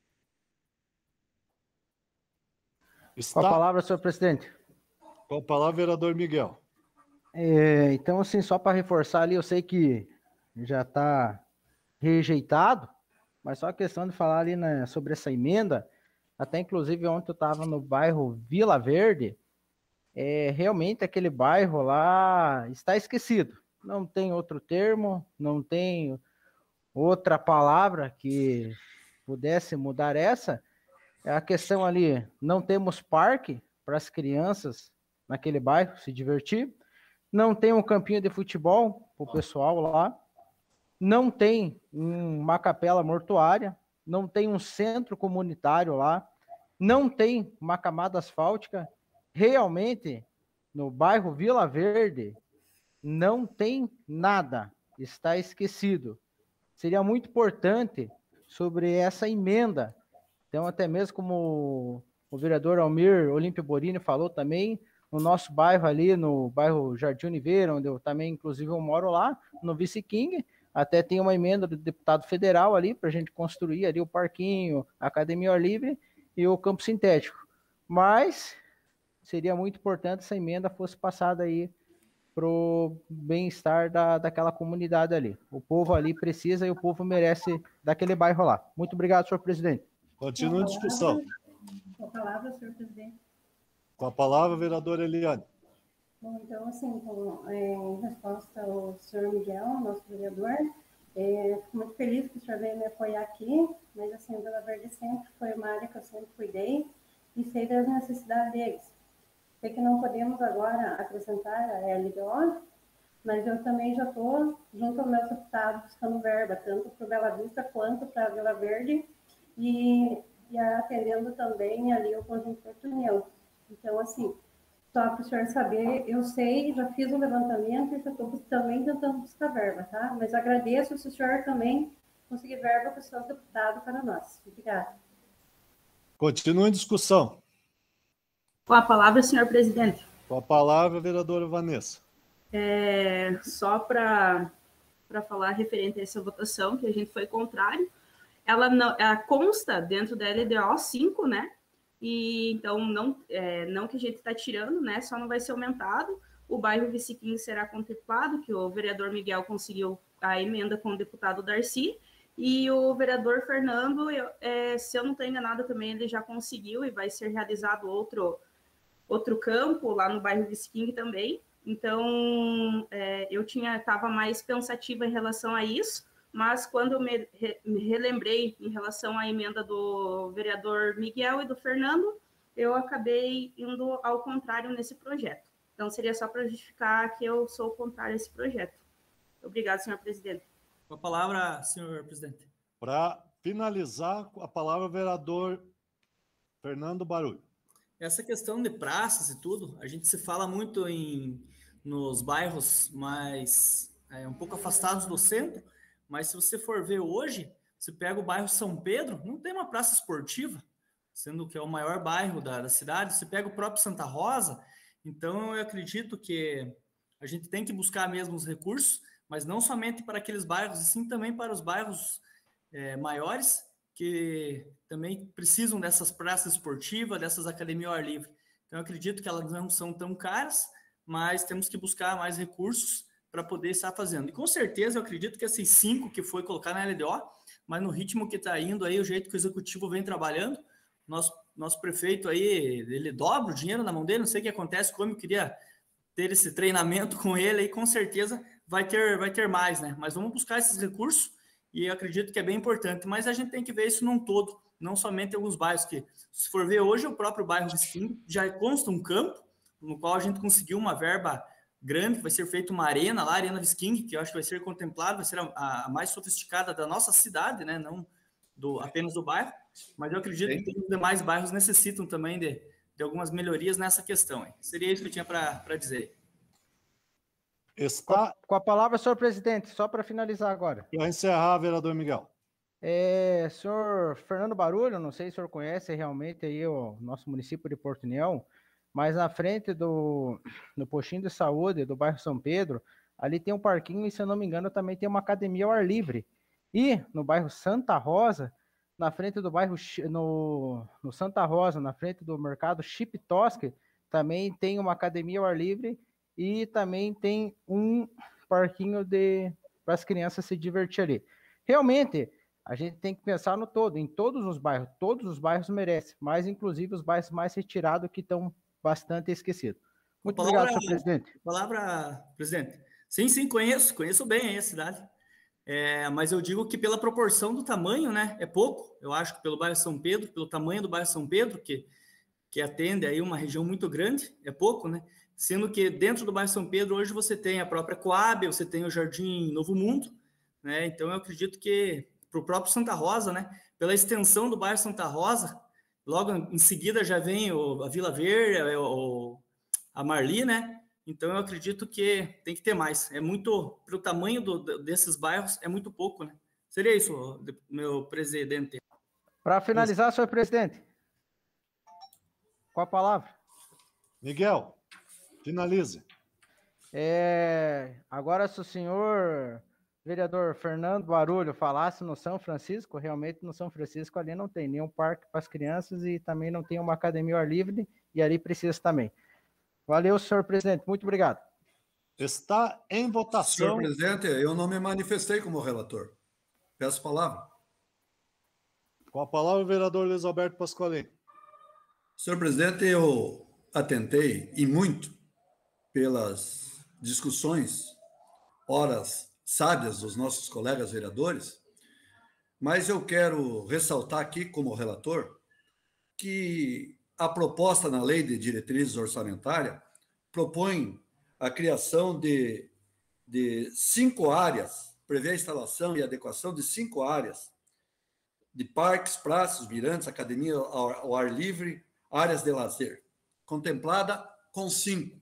Está... Com a palavra, senhor presidente. Com a palavra, vereador Miguel. É, então, assim, só para reforçar ali, eu sei que já está rejeitado, mas só a questão de falar ali, né, sobre essa emenda, até inclusive ontem eu estava no bairro Vila Verde, é, realmente aquele bairro lá está esquecido. Não tem outro termo, não tem outra palavra que pudesse mudar essa. A questão ali, não temos parque para as crianças naquele bairro se divertir, não tem um campinho de futebol para o pessoal lá, não tem uma capela mortuária, não tem um centro comunitário lá, não tem uma camada asfáltica. Realmente, no bairro Vila Verde, não tem nada, está esquecido. Seria muito importante sobre essa emenda. Então, até mesmo como o vereador Almir Olímpio Borini falou também, no nosso bairro ali, no bairro Jardim Oliveira, onde eu também, inclusive, eu moro lá, no Vice King, até tem uma emenda do deputado federal ali, para a gente construir ali o parquinho, a academia ao ar livre e o campo sintético. Mas seria muito importante essa emenda fosse passada aí para o bem-estar da, daquela comunidade ali. O povo ali precisa e o povo merece daquele bairro lá. Muito obrigado, senhor presidente. Continua a discussão. Com a palavra, senhor presidente. Com a palavra, vereador Eliane. Bom, então, assim, com, é, em resposta ao senhor Miguel, nosso vereador, é, fico muito feliz que o senhor veio me apoiar aqui, mas, assim, Vila Verde sempre foi uma área que eu sempre cuidei e sei das necessidades deles. Sei que não podemos agora acrescentar a L D O, mas eu também já estou, junto ao meu deputado, buscando verba, tanto para o Bela Vista quanto para a Vila Verde, e, e atendendo também ali o Conjunto Porto União. Então, assim, só para o senhor saber, eu sei, já fiz um levantamento e já estou também tentando buscar verba, tá? Mas agradeço se o senhor também conseguir verba para o seu deputado para nós. Obrigada. Continua em discussão. Com a palavra, senhor presidente. Com a palavra, vereadora Vanessa. É, só para falar referente a essa votação, que a gente foi contrário, ela, não, ela consta dentro da L D O cinco, né? E então, não, é, não que a gente está tirando, né? Só não vai ser aumentado. O bairro Vice King será contemplado, que o vereador Miguel conseguiu a emenda com o deputado Darcy, e o vereador Fernando, eu, é, se eu não estou enganada também, ele já conseguiu e vai ser realizado outro, outro campo lá no bairro Vice King também. Então, é, eu tinha estava mais pensativa em relação a isso, mas quando me, re, me relembrei em relação à emenda do vereador Miguel e do Fernando, eu acabei indo ao contrário nesse projeto. Então, seria só para justificar que eu sou contrário a esse projeto. Obrigado, senhor presidente. Com a palavra, senhor presidente. Para finalizar, a palavra, vereador Fernando Barulho. Essa questão de praças e tudo, a gente se fala muito em, nos bairros mais é, um pouco afastados do centro, mas se você for ver hoje, você pega o bairro São Pedro, não tem uma praça esportiva, sendo que é o maior bairro da, da cidade. Você pega o próprio Santa Rosa, então eu acredito que a gente tem que buscar mesmo os recursos, mas não somente para aqueles bairros, e sim também para os bairros é, maiores, que também precisam dessas praças esportivas, dessas academias ao ar livre. Então, eu acredito que elas não são tão caras, mas temos que buscar mais recursos para poder estar fazendo. E com certeza, eu acredito que esses cinco que foi colocar na L D O, mas no ritmo que está indo aí, o jeito que o executivo vem trabalhando, nosso, nosso prefeito aí, ele dobra o dinheiro na mão dele, não sei o que acontece, como eu queria ter esse treinamento com ele, aí com certeza vai ter, vai ter mais, né? Mas vamos buscar esses recursos, e eu acredito que é bem importante, mas a gente tem que ver isso num todo, não somente em alguns bairros, que se for ver hoje, o próprio bairro Visquim já consta um campo, no qual a gente conseguiu uma verba grande, vai ser feita uma arena lá, a Arena Visquim, que eu acho que vai ser contemplada, vai ser a, a mais sofisticada da nossa cidade, né, não do, apenas do bairro, mas eu acredito Sim. que os demais bairros necessitam também de, de algumas melhorias nessa questão. Hein. Seria isso que eu tinha para dizer. Está... Com a palavra, senhor presidente, só para finalizar agora. Para encerrar, vereador Miguel. É, senhor Fernando Barulho, não sei se o senhor conhece realmente aí o nosso município de Porto União, mas na frente do, do postinho de saúde do bairro São Pedro, ali tem um parquinho e, se eu não me engano, também tem uma academia ao ar livre. E no bairro Santa Rosa, na frente do bairro, no, no Santa Rosa, na frente do mercado Chip Tosque, também tem uma academia ao ar livre e também tem um parquinho de para as crianças se divertir ali. Realmente, a gente tem que pensar no todo, em todos os bairros, todos os bairros merecem, mas inclusive os bairros mais retirados que estão bastante esquecidos. Muito palavra, obrigado, senhor presidente. Palavra, presidente. Sim, sim, conheço, conheço bem aí a cidade. É, mas eu digo que pela proporção do tamanho, né, é pouco. Eu acho que pelo bairro São Pedro, pelo tamanho do bairro São Pedro, que, que atende aí uma região muito grande, é pouco, né? Sendo que dentro do bairro São Pedro, hoje você tem a própria Coab, você tem o Jardim Novo Mundo, né? Então eu acredito que para o próprio Santa Rosa, né, pela extensão do bairro Santa Rosa, logo em seguida já vem o, a Vila Verde, o, a Marli, né? Então eu acredito que tem que ter mais. É muito, para o tamanho do, desses bairros, é muito pouco, né? Seria isso, meu presidente. Para finalizar, senhor presidente, com a palavra. Miguel, finalize. É, agora, se o senhor vereador Fernando Barulho falasse no São Francisco, realmente no São Francisco ali não tem nenhum parque para as crianças e também não tem uma academia ao ar livre, e ali precisa também. Valeu, senhor presidente, muito obrigado. Está em votação. Senhor presidente, eu não me manifestei como relator. Peço palavra. Com a palavra, o vereador Luiz Alberto Pasqualini. Senhor presidente, eu atentei, e muito, pelas discussões, horas sábias dos nossos colegas vereadores, mas eu quero ressaltar aqui, como relator, que a proposta na Lei de Diretrizes Orçamentárias propõe a criação de, de cinco áreas, prevê a instalação e adequação de cinco áreas, de parques, praças, mirantes, academia ao, ao ar livre, áreas de lazer, contemplada com cinco.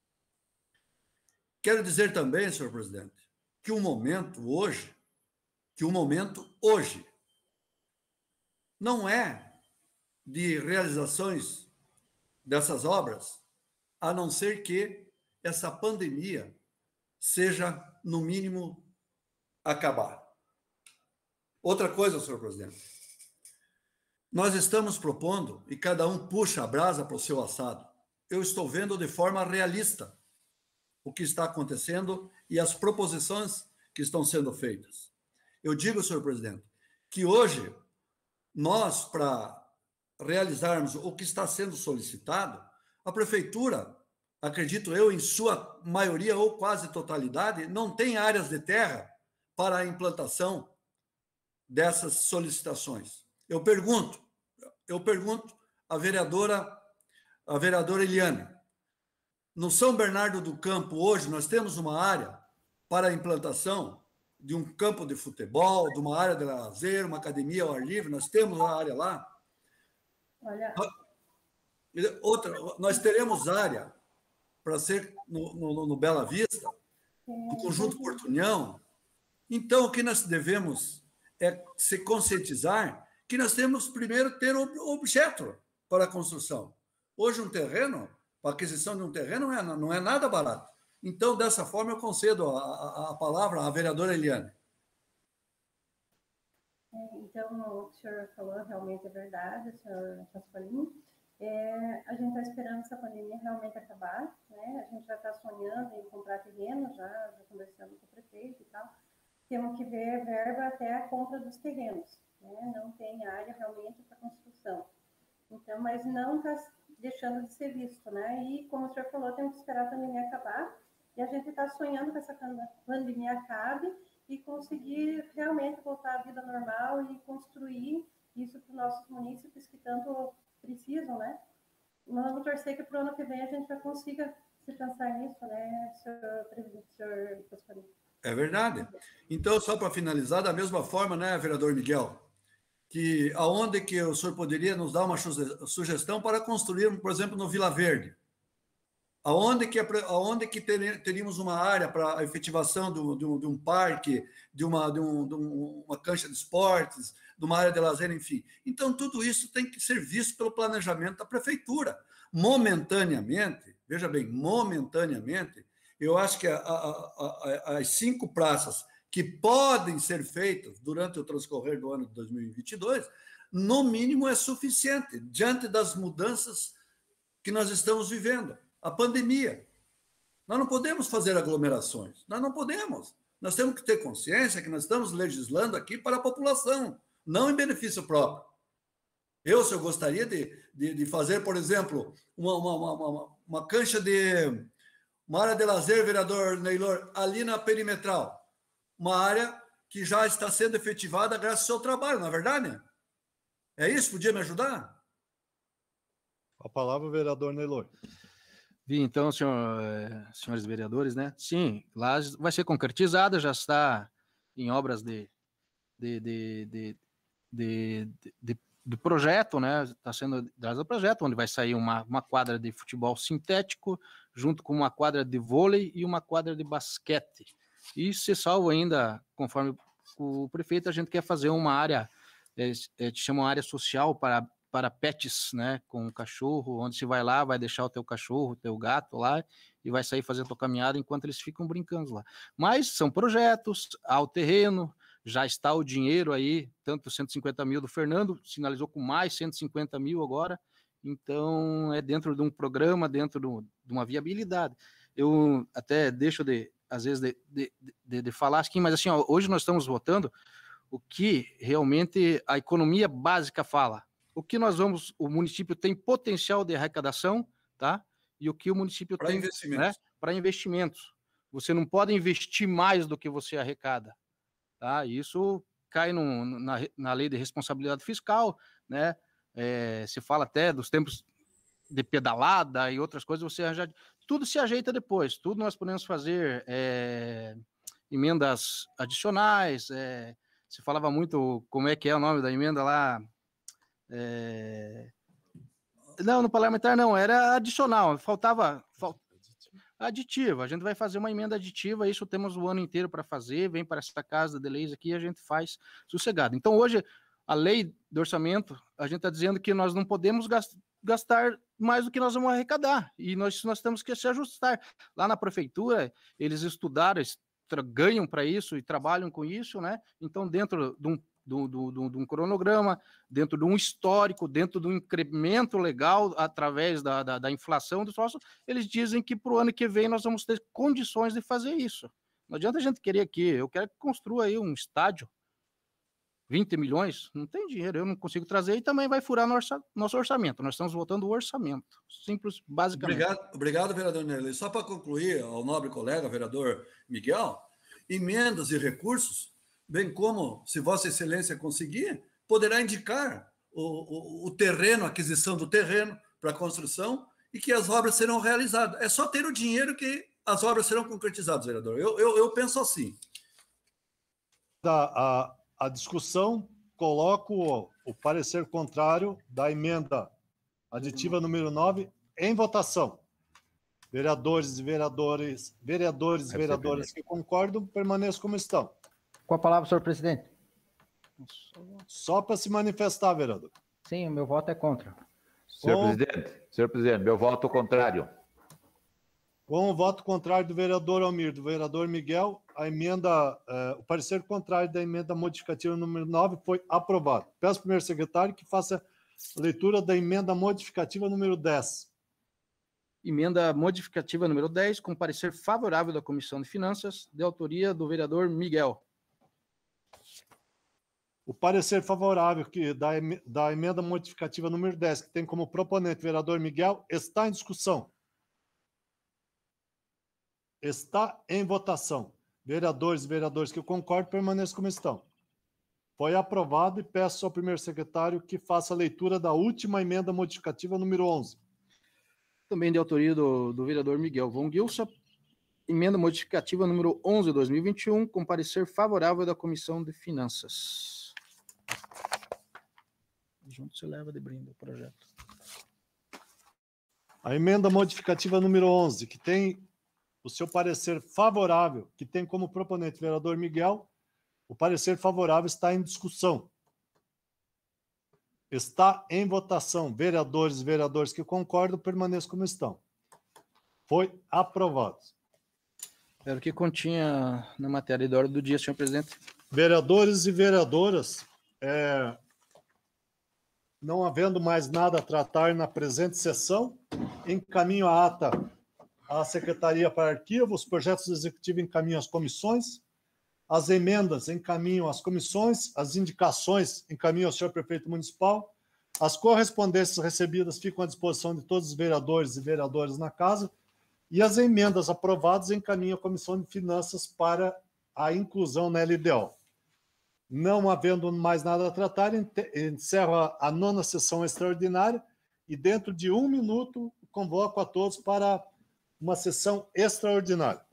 Quero dizer também, senhor presidente, que o momento hoje, que o momento hoje, não é de realizações dessas obras, a não ser que essa pandemia seja, no mínimo, acabar. Outra coisa, senhor presidente, nós estamos propondo, e cada um puxa a brasa para o seu assado, eu estou vendo de forma realista o que está acontecendo e as proposições que estão sendo feitas. Eu digo, senhor presidente, que hoje nós, para realizarmos o que está sendo solicitado, a prefeitura, acredito eu, em sua maioria ou quase totalidade, não tem áreas de terra para a implantação dessas solicitações. Eu pergunto, eu pergunto à vereadora, à vereadora Eliane, no São Bernardo do Campo, hoje, nós temos uma área para a implantação de um campo de futebol, de uma área de lazer, uma academia ao ar livre, nós temos uma área lá. Olha... Outra, nós teremos área para ser no, no, no Bela Vista, no Conjunto Porto União. Então, o que nós devemos é se conscientizar que nós temos primeiro ter o objeto para a construção. Hoje, um terreno, a aquisição de um terreno não é, não é nada barato. Então, dessa forma, eu concedo a, a, a palavra à vereadora Eliane. Então, o que o senhor falou realmente é verdade, senhor Pasqualini. É, a gente está esperando essa pandemia realmente acabar, né? A gente já está sonhando em comprar terreno, já, já conversando com o prefeito e tal. Temos que ver verba até a compra dos terrenos, né? Não tem área realmente para construção. Então, mas não está deixando de ser visto, né? E, como o senhor falou, temos que esperar a pandemia acabar, e a gente está sonhando que essa pandemia acabe e conseguir realmente voltar à vida normal e construir isso para os nossos munícipes que tanto precisam, né? Nós vamos torcer que para o ano que vem a gente já consiga se pensar nisso, né, senhor presidente, senhor Pasqualini? É verdade. Então, só para finalizar, da mesma forma, né, vereador Miguel, que aonde que o senhor poderia nos dar uma sugestão para construir, por exemplo, no Vila Verde? Aonde que, aonde que teríamos uma área para a efetivação do, do, de um parque, de uma, de, um, de uma cancha de esportes, de uma área de lazer, enfim. Então, tudo isso tem que ser visto pelo planejamento da prefeitura. Momentaneamente, veja bem, momentaneamente, eu acho que a, a, a, as cinco praças que podem ser feitas durante o transcorrer do ano de dois mil e vinte e dois, no mínimo é suficiente, diante das mudanças que nós estamos vivendo. A pandemia. Nós não podemos fazer aglomerações. Nós não podemos. Nós temos que ter consciência que nós estamos legislando aqui para a população, não em benefício próprio. Eu, se eu gostaria de, de, de fazer, por exemplo, uma, uma, uma, uma cancha de... uma área de lazer, vereador Neylor, ali na perimetral. Uma área que já está sendo efetivada graças ao seu trabalho, não é verdade? É isso? Podia me ajudar? A palavra, vereador Neylor. Vi, então, senhor, senhores vereadores, né? Sim, lá vai ser concretizada, já está em obras de, de, de, de, de, de, de projeto, né? Está sendo dado o projeto, onde vai sair uma, uma quadra de futebol sintético, junto com uma quadra de vôlei e uma quadra de basquete. E se salvo ainda, conforme o prefeito, a gente quer fazer uma área, é, é, te chama uma área social para para pets, né, com um cachorro, onde você vai lá, vai deixar o teu cachorro, o teu gato lá, e vai sair fazendo a tua caminhada enquanto eles ficam brincando lá. Mas são projetos, há o terreno, já está o dinheiro aí, tanto cento e cinquenta mil do Fernando, sinalizou com mais cento e cinquenta mil agora, então é dentro de um programa, dentro de uma viabilidade. Eu até deixo de, às vezes, de, de, de, de falar aqui, mas assim, ó, hoje nós estamos votando o que realmente a economia básica fala. O que nós vamos, o município tem potencial de arrecadação, tá? E o que o município pra tem, investimentos. né? Para investimentos. Você não pode investir mais do que você arrecada, tá? Isso cai no, na, na lei de responsabilidade fiscal, né? É, se fala até dos tempos de pedalada e outras coisas, você já, tudo se ajeita depois, tudo nós podemos fazer é, emendas adicionais, é, se falava muito, como é que é o nome da emenda lá? É... Não, no parlamentar não, era adicional, faltava falt... aditiva, a gente vai fazer uma emenda aditiva, isso temos o ano inteiro para fazer, vem para essa casa de leis aqui e a gente faz sossegado. Então hoje, a lei do orçamento, a gente está dizendo que nós não podemos gastar mais do que nós vamos arrecadar, e nós, nós temos que se ajustar. Lá na prefeitura, eles estudaram, ganham para isso e trabalham com isso, né? Então dentro de um Do, do, do, de um cronograma, dentro de um histórico, dentro de um incremento legal através da, da, da inflação dos nossos, eles dizem que para o ano que vem nós vamos ter condições de fazer isso. Não adianta a gente querer aqui, eu quero que construa aí um estádio, vinte milhões, não tem dinheiro, eu não consigo trazer e também vai furar no orça, nosso orçamento. Nós estamos votando o orçamento, simples, basicamente. Obrigado, obrigado vereador Nerley. Só para concluir, ao nobre colega, vereador Miguel, emendas e recursos, bem como, se Vossa Excelência conseguir, poderá indicar o, o, o terreno, a aquisição do terreno para a construção e que as obras serão realizadas. É só ter o dinheiro que as obras serão concretizadas, vereador. Eu, eu, eu penso assim. A, a, a discussão, coloco o, o parecer contrário da emenda aditiva número nove em votação. Vereadores e vereadores, vereadores e vereadoras que concordam, permaneçam como estão. Com a palavra, senhor presidente. Só para se manifestar, vereador. Sim, o meu voto é contra. Senhor Com, presidente, senhor presidente, meu voto contrário. com o voto contrário do vereador Almir, do vereador Miguel, a emenda, eh, o parecer contrário da emenda modificativa número nove foi aprovado. Peço ao primeiro secretário que faça a leitura da emenda modificativa número dez. Emenda modificativa número dez, com parecer favorável da Comissão de Finanças, de autoria do vereador Miguel. O parecer favorável que da, em- da emenda modificativa número dez, que tem como proponente o vereador Miguel, está em discussão. Está em votação. Vereadores e vereadores que concordam, permaneçam como estão. Foi aprovado e peço ao primeiro secretário que faça a leitura da última emenda modificativa número onze. Também de autoria do, do vereador Miguel Von Gilson, emenda modificativa número onze de dois mil e vinte e um, com parecer favorável da Comissão de Finanças. Junto se leva de brinde o projeto. A emenda modificativa número onze, que tem o seu parecer favorável, que tem como proponente o vereador Miguel, o parecer favorável está em discussão. Está em votação. Vereadores e vereadores que concordam, permaneçam como estão. Foi aprovado. Era o que continha na matéria da ordem do dia, senhor presidente. Vereadores e vereadoras, é, não havendo mais nada a tratar na presente sessão, encaminho a ata à Secretaria para Arquivo, os projetos executivos encaminham às comissões, as emendas encaminham às comissões, as indicações encaminham ao senhor prefeito municipal, as correspondências recebidas ficam à disposição de todos os vereadores e vereadoras na casa, e as emendas aprovadas encaminham à Comissão de Finanças para a inclusão na L D O. Não havendo mais nada a tratar, encerro a, a nona sessão extraordinária e dentro de um minuto convoco a todos para uma sessão extraordinária.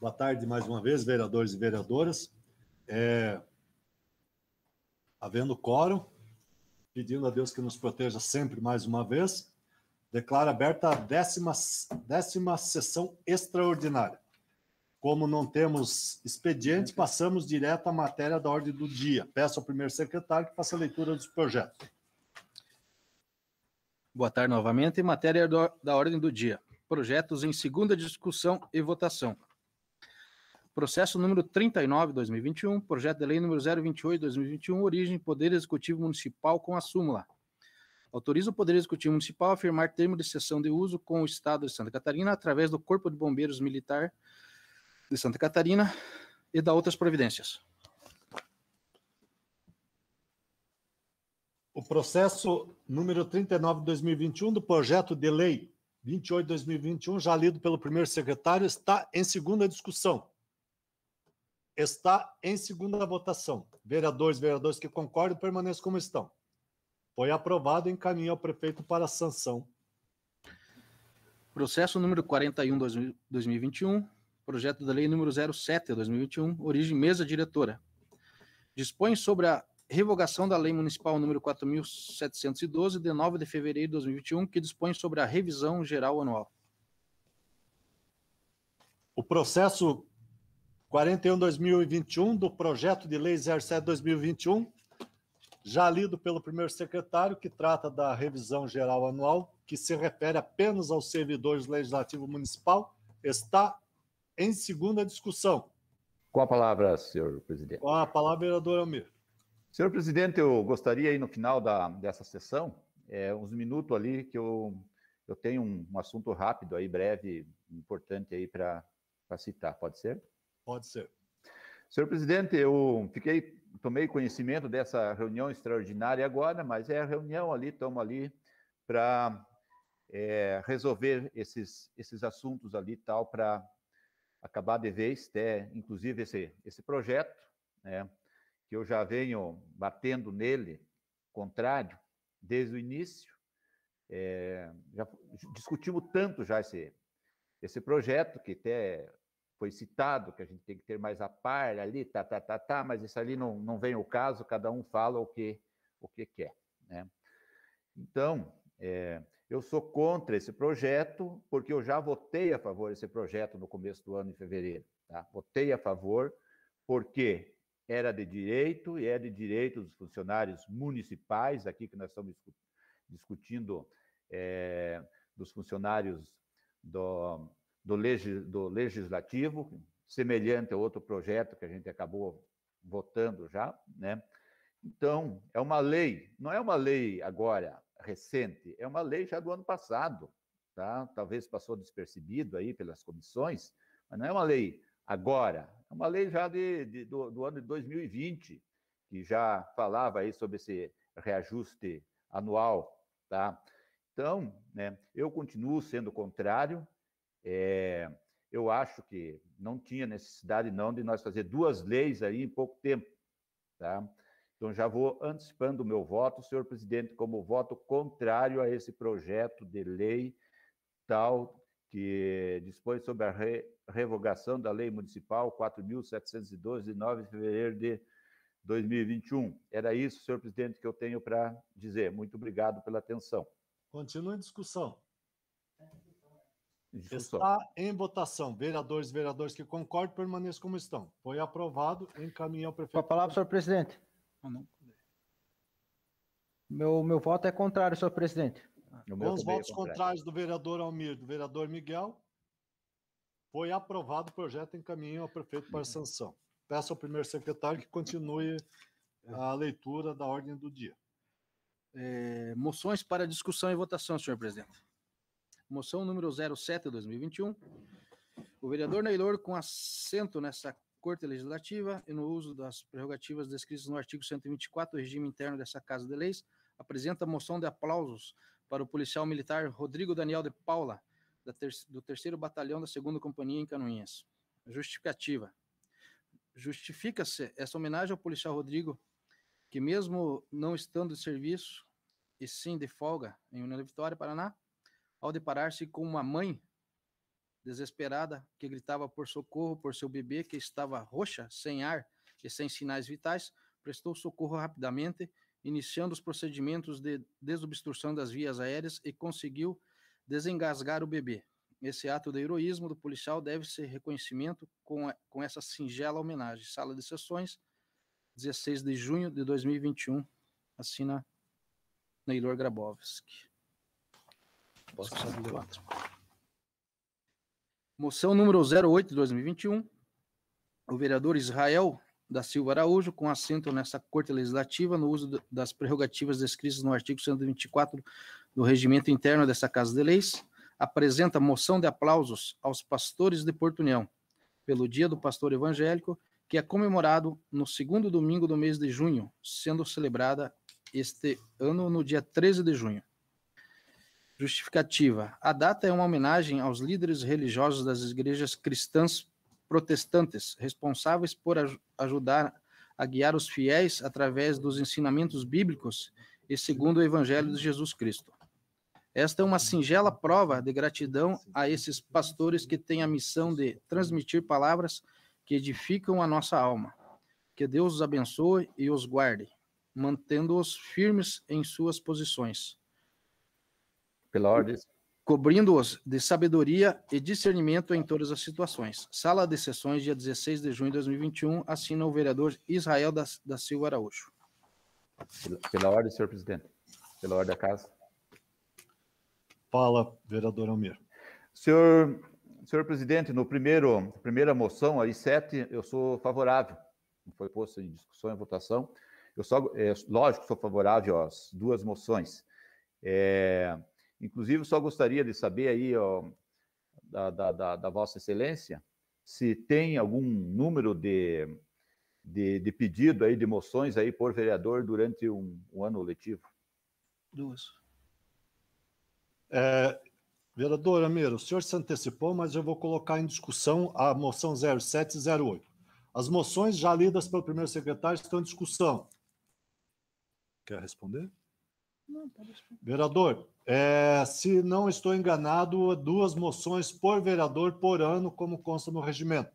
Boa tarde mais uma vez, vereadores e vereadoras. É, havendo quórum, pedindo a Deus que nos proteja sempre mais uma vez, declaro aberta a décima, décima sessão extraordinária. Como não temos expediente, passamos direto à matéria da ordem do dia. Peço ao primeiro secretário que faça a leitura dos projetos. Boa tarde novamente. Em matéria do, da ordem do dia. Projetos em segunda discussão e votação. Processo número trinta e nove, dois mil e vinte e um, projeto de lei número zero vinte e oito, dois mil e vinte e um, origem Poder Executivo Municipal com a súmula. Autoriza o Poder Executivo Municipal a firmar termo de cessão de uso com o Estado de Santa Catarina através do Corpo de Bombeiros Militar de Santa Catarina e da outras providências. O processo número trinta e nove, dois mil e vinte e um, do projeto de lei vinte e oito, dois mil e vinte e um, já lido pelo primeiro secretário, está em segunda discussão. Está em segunda votação. Vereadores, vereadores que concordam, permaneçam como estão. Foi aprovado e encaminha ao prefeito para sanção. Processo número quarenta e um, dois mil e vinte e um, projeto da lei número zero sete, dois mil e vinte e um, origem mesa diretora. Dispõe sobre a revogação da lei municipal número quatro mil setecentos e doze, de nove de fevereiro de dois mil e vinte e um, que dispõe sobre a revisão geral anual. O processo quarenta e um, dois mil e vinte e um, do projeto de lei zero sete, dois mil e vinte e um, já lido pelo primeiro secretário, que trata da revisão geral anual, que se refere apenas aos servidores do Legislativo Municipal, está em segunda discussão. Com a palavra, senhor presidente. Com a palavra, vereador Almir. Senhor presidente, eu gostaria aí no final da, dessa sessão, é, uns minutos ali, que eu, eu tenho um, um assunto rápido aí, breve, importante aí para citar, pode ser? Pode ser. Senhor presidente, eu fiquei, tomei conhecimento dessa reunião extraordinária agora, mas é a reunião ali, estamos ali para é, resolver esses, esses assuntos ali tal, para acabar de vez, até, inclusive esse, esse projeto, né, que eu já venho batendo nele, contrário, desde o início. É, já discutimos tanto já esse, esse projeto, que até foi citado, que a gente tem que ter mais a par ali, tá, tá, tá, tá, mas isso ali não, não vem ao caso, cada um fala o que, o que quer, né? Então, é, eu sou contra esse projeto, porque eu já votei a favor desse projeto no começo do ano, em fevereiro, tá? Votei a favor, porque era de direito, e é de direito dos funcionários municipais, aqui que nós estamos discutindo, é, dos funcionários do... Do, legis, do Legislativo, semelhante a outro projeto que a gente acabou votando já, né? Então, é uma lei, não é uma lei agora recente, é uma lei já do ano passado, tá? Talvez passou despercebido aí pelas comissões, mas não é uma lei agora, é uma lei já de, de, do, do ano de dois mil e vinte, que já falava aí sobre esse reajuste anual, tá? Então, né, eu continuo sendo contrário. É, eu acho que não tinha necessidade não de nós fazer duas leis aí em pouco tempo, tá? Então já vou antecipando o meu voto, senhor presidente, como voto contrário a esse projeto de lei tal que dispõe sobre a re, revogação da lei municipal quatro mil setecentos e doze, de nove de fevereiro de dois mil e vinte e um. Era isso, senhor presidente, que eu tenho para dizer. Muito obrigado pela atenção. Continua em discussão. Discussão. Está em votação. Vereadores e vereadores que concordam, permaneçam como estão. Foi aprovado, encaminha ao prefeito. Com a palavra, senhor presidente. Meu, meu voto é contrário, senhor presidente. Com os votos contrários do vereador Almir, do vereador Miguel, foi aprovado o projeto, encaminha ao prefeito para sanção. Peço ao primeiro secretário que continue a leitura da ordem do dia. É, moções para discussão e votação, senhor presidente. Moção número zero sete, dois mil e vinte e um. O vereador Neylor, com assento nessa Corte Legislativa e no uso das prerrogativas descritas no artigo cento e vinte e quatro do regime interno dessa Casa de Leis, apresenta moção de aplausos para o policial militar Rodrigo Daniel de Paula, da ter do terceiro Batalhão da segunda Companhia em Canoinhas. Justificativa. Justifica-se essa homenagem ao policial Rodrigo, que mesmo não estando de serviço, e sim de folga em União da Vitória, Paraná, ao deparar-se com uma mãe desesperada, que gritava por socorro por seu bebê, que estava roxa, sem ar e sem sinais vitais, prestou socorro rapidamente, iniciando os procedimentos de desobstrução das vias aéreas e conseguiu desengasgar o bebê. Esse ato de heroísmo do policial deve-se reconhecimento com, a, com essa singela homenagem. Sala de sessões, dezesseis de junho de dois mil e vinte e um. Assina Neylor Grabowski. Posso passar do quatro. Moção número zero oito de dois mil e vinte e um. O vereador Israel da Silva Araújo, com assento nessa Corte Legislativa, no uso das prerrogativas descritas no artigo cento e vinte e quatro do Regimento Interno dessa Casa de Leis, apresenta moção de aplausos aos pastores de Porto União, pelo Dia do Pastor Evangélico, que é comemorado no segundo domingo do mês de junho, sendo celebrada este ano no dia treze de junho. Justificativa. A data é uma homenagem aos líderes religiosos das igrejas cristãs protestantes, responsáveis por aj- ajudar a guiar os fiéis através dos ensinamentos bíblicos e segundo o Evangelho de Jesus Cristo. Esta é uma singela prova de gratidão a esses pastores que têm a missão de transmitir palavras que edificam a nossa alma. Que Deus os abençoe e os guarde, mantendo-os firmes em suas posições. Pela ordem. Cobrindo-os de sabedoria e discernimento em todas as situações. Sala de sessões, dia dezesseis de junho de dois mil e vinte e um, assina o vereador Israel da, da Silva Araújo. Pela, pela ordem, senhor presidente. Pela ordem da casa. Fala, vereador Almir. Senhor, senhor presidente, no primeiro, primeira moção, aí sete, eu sou favorável. Não foi posto em discussão e votação. Eu só, é, lógico, sou favorável às duas moções. É, inclusive, só gostaria de saber aí, ó, da, da, da, da Vossa Excelência, se tem algum número de, de, de pedido aí, de moções aí por vereador durante um, um ano letivo. Duas. É, vereador Amir, o senhor se antecipou, mas eu vou colocar em discussão a moção zero sete e zero oito. As moções já lidas pelo primeiro secretário estão em discussão. Quer responder? Não, pode responder. Vereador, é, se não estou enganado, duas moções por vereador por ano, como consta no regimento.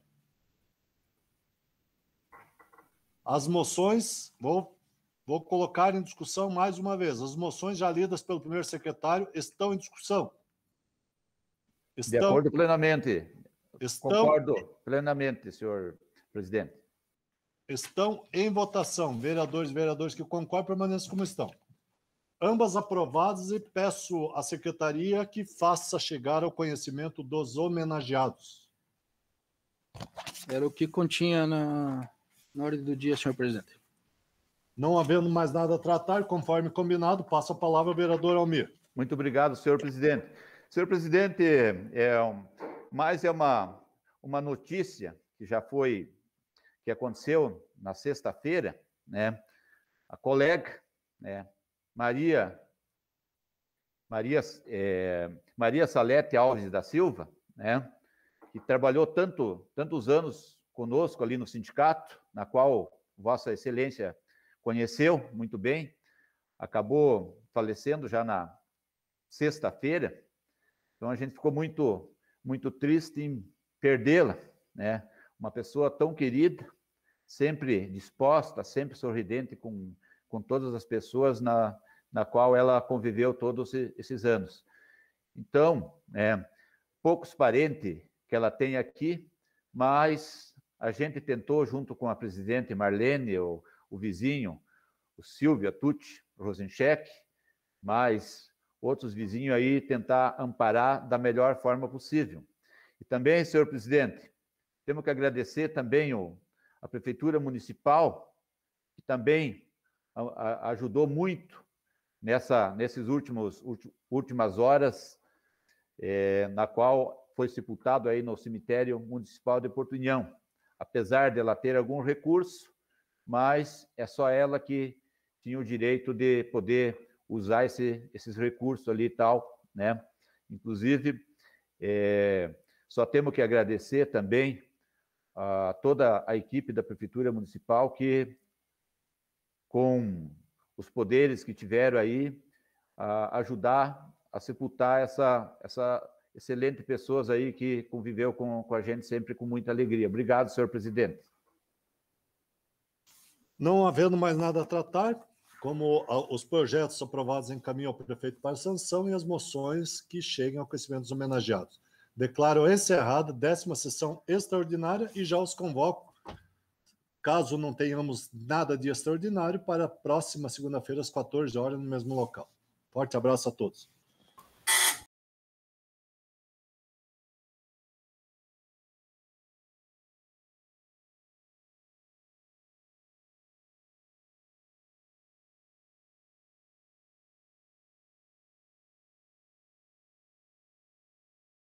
As moções, vou, vou colocar em discussão mais uma vez, as moções já lidas pelo primeiro secretário estão em discussão. Estão, de acordo plenamente. Estão, Concordo plenamente, senhor presidente. Estão em votação. Vereadores e vereadores que concordam permaneçam como estão. Ambas aprovadas e peço à secretaria que faça chegar ao conhecimento dos homenageados. Era o que continha na, na ordem do dia, senhor presidente. Não havendo mais nada a tratar, conforme combinado, passo a palavra ao vereador Almir. Muito obrigado, senhor presidente. Senhor presidente, é, mais é uma, uma notícia que já foi, que aconteceu na sexta-feira, né? A colega, né? Maria, Maria, é, Maria Salete Alves da Silva, né, que trabalhou tanto, tantos anos conosco ali no sindicato, na qual Vossa Excelência conheceu muito bem, acabou falecendo já na sexta-feira, então a gente ficou muito, muito triste em perdê-la, né, uma pessoa tão querida, sempre disposta, sempre sorridente com, com todas as pessoas na na qual ela conviveu todos esses anos. Então, é, poucos parentes que ela tem aqui, mas a gente tentou, junto com a presidente Marlene, o, o vizinho, o Silvio Tucci, Rosencheck, mas outros vizinhos aí, tentar amparar da melhor forma possível. E também, senhor presidente, temos que agradecer também o, a Prefeitura Municipal, que também a, a, ajudou muito Nessa, nesses últimos últimas horas, é, na qual foi sepultado aí no cemitério municipal de Porto União. Apesar dela ter algum recurso, mas é só ela que tinha o direito de poder usar esse, esses recursos ali e tal, né? Inclusive, é, só temos que agradecer também a toda a equipe da Prefeitura Municipal que, com os poderes que tiveram aí, a ajudar a sepultar essa, essa, excelentes pessoas aí que conviveu com, com a gente sempre com muita alegria. Obrigado, senhor presidente. Não havendo mais nada a tratar, como os projetos aprovados encaminham ao prefeito para sanção e as moções que cheguem ao conhecimento dos homenageados. Declaro encerrada a décima sessão extraordinária e já os convoco, caso não tenhamos nada de extraordinário, para a próxima segunda-feira, às quatorze horas, no mesmo local. Forte abraço a todos.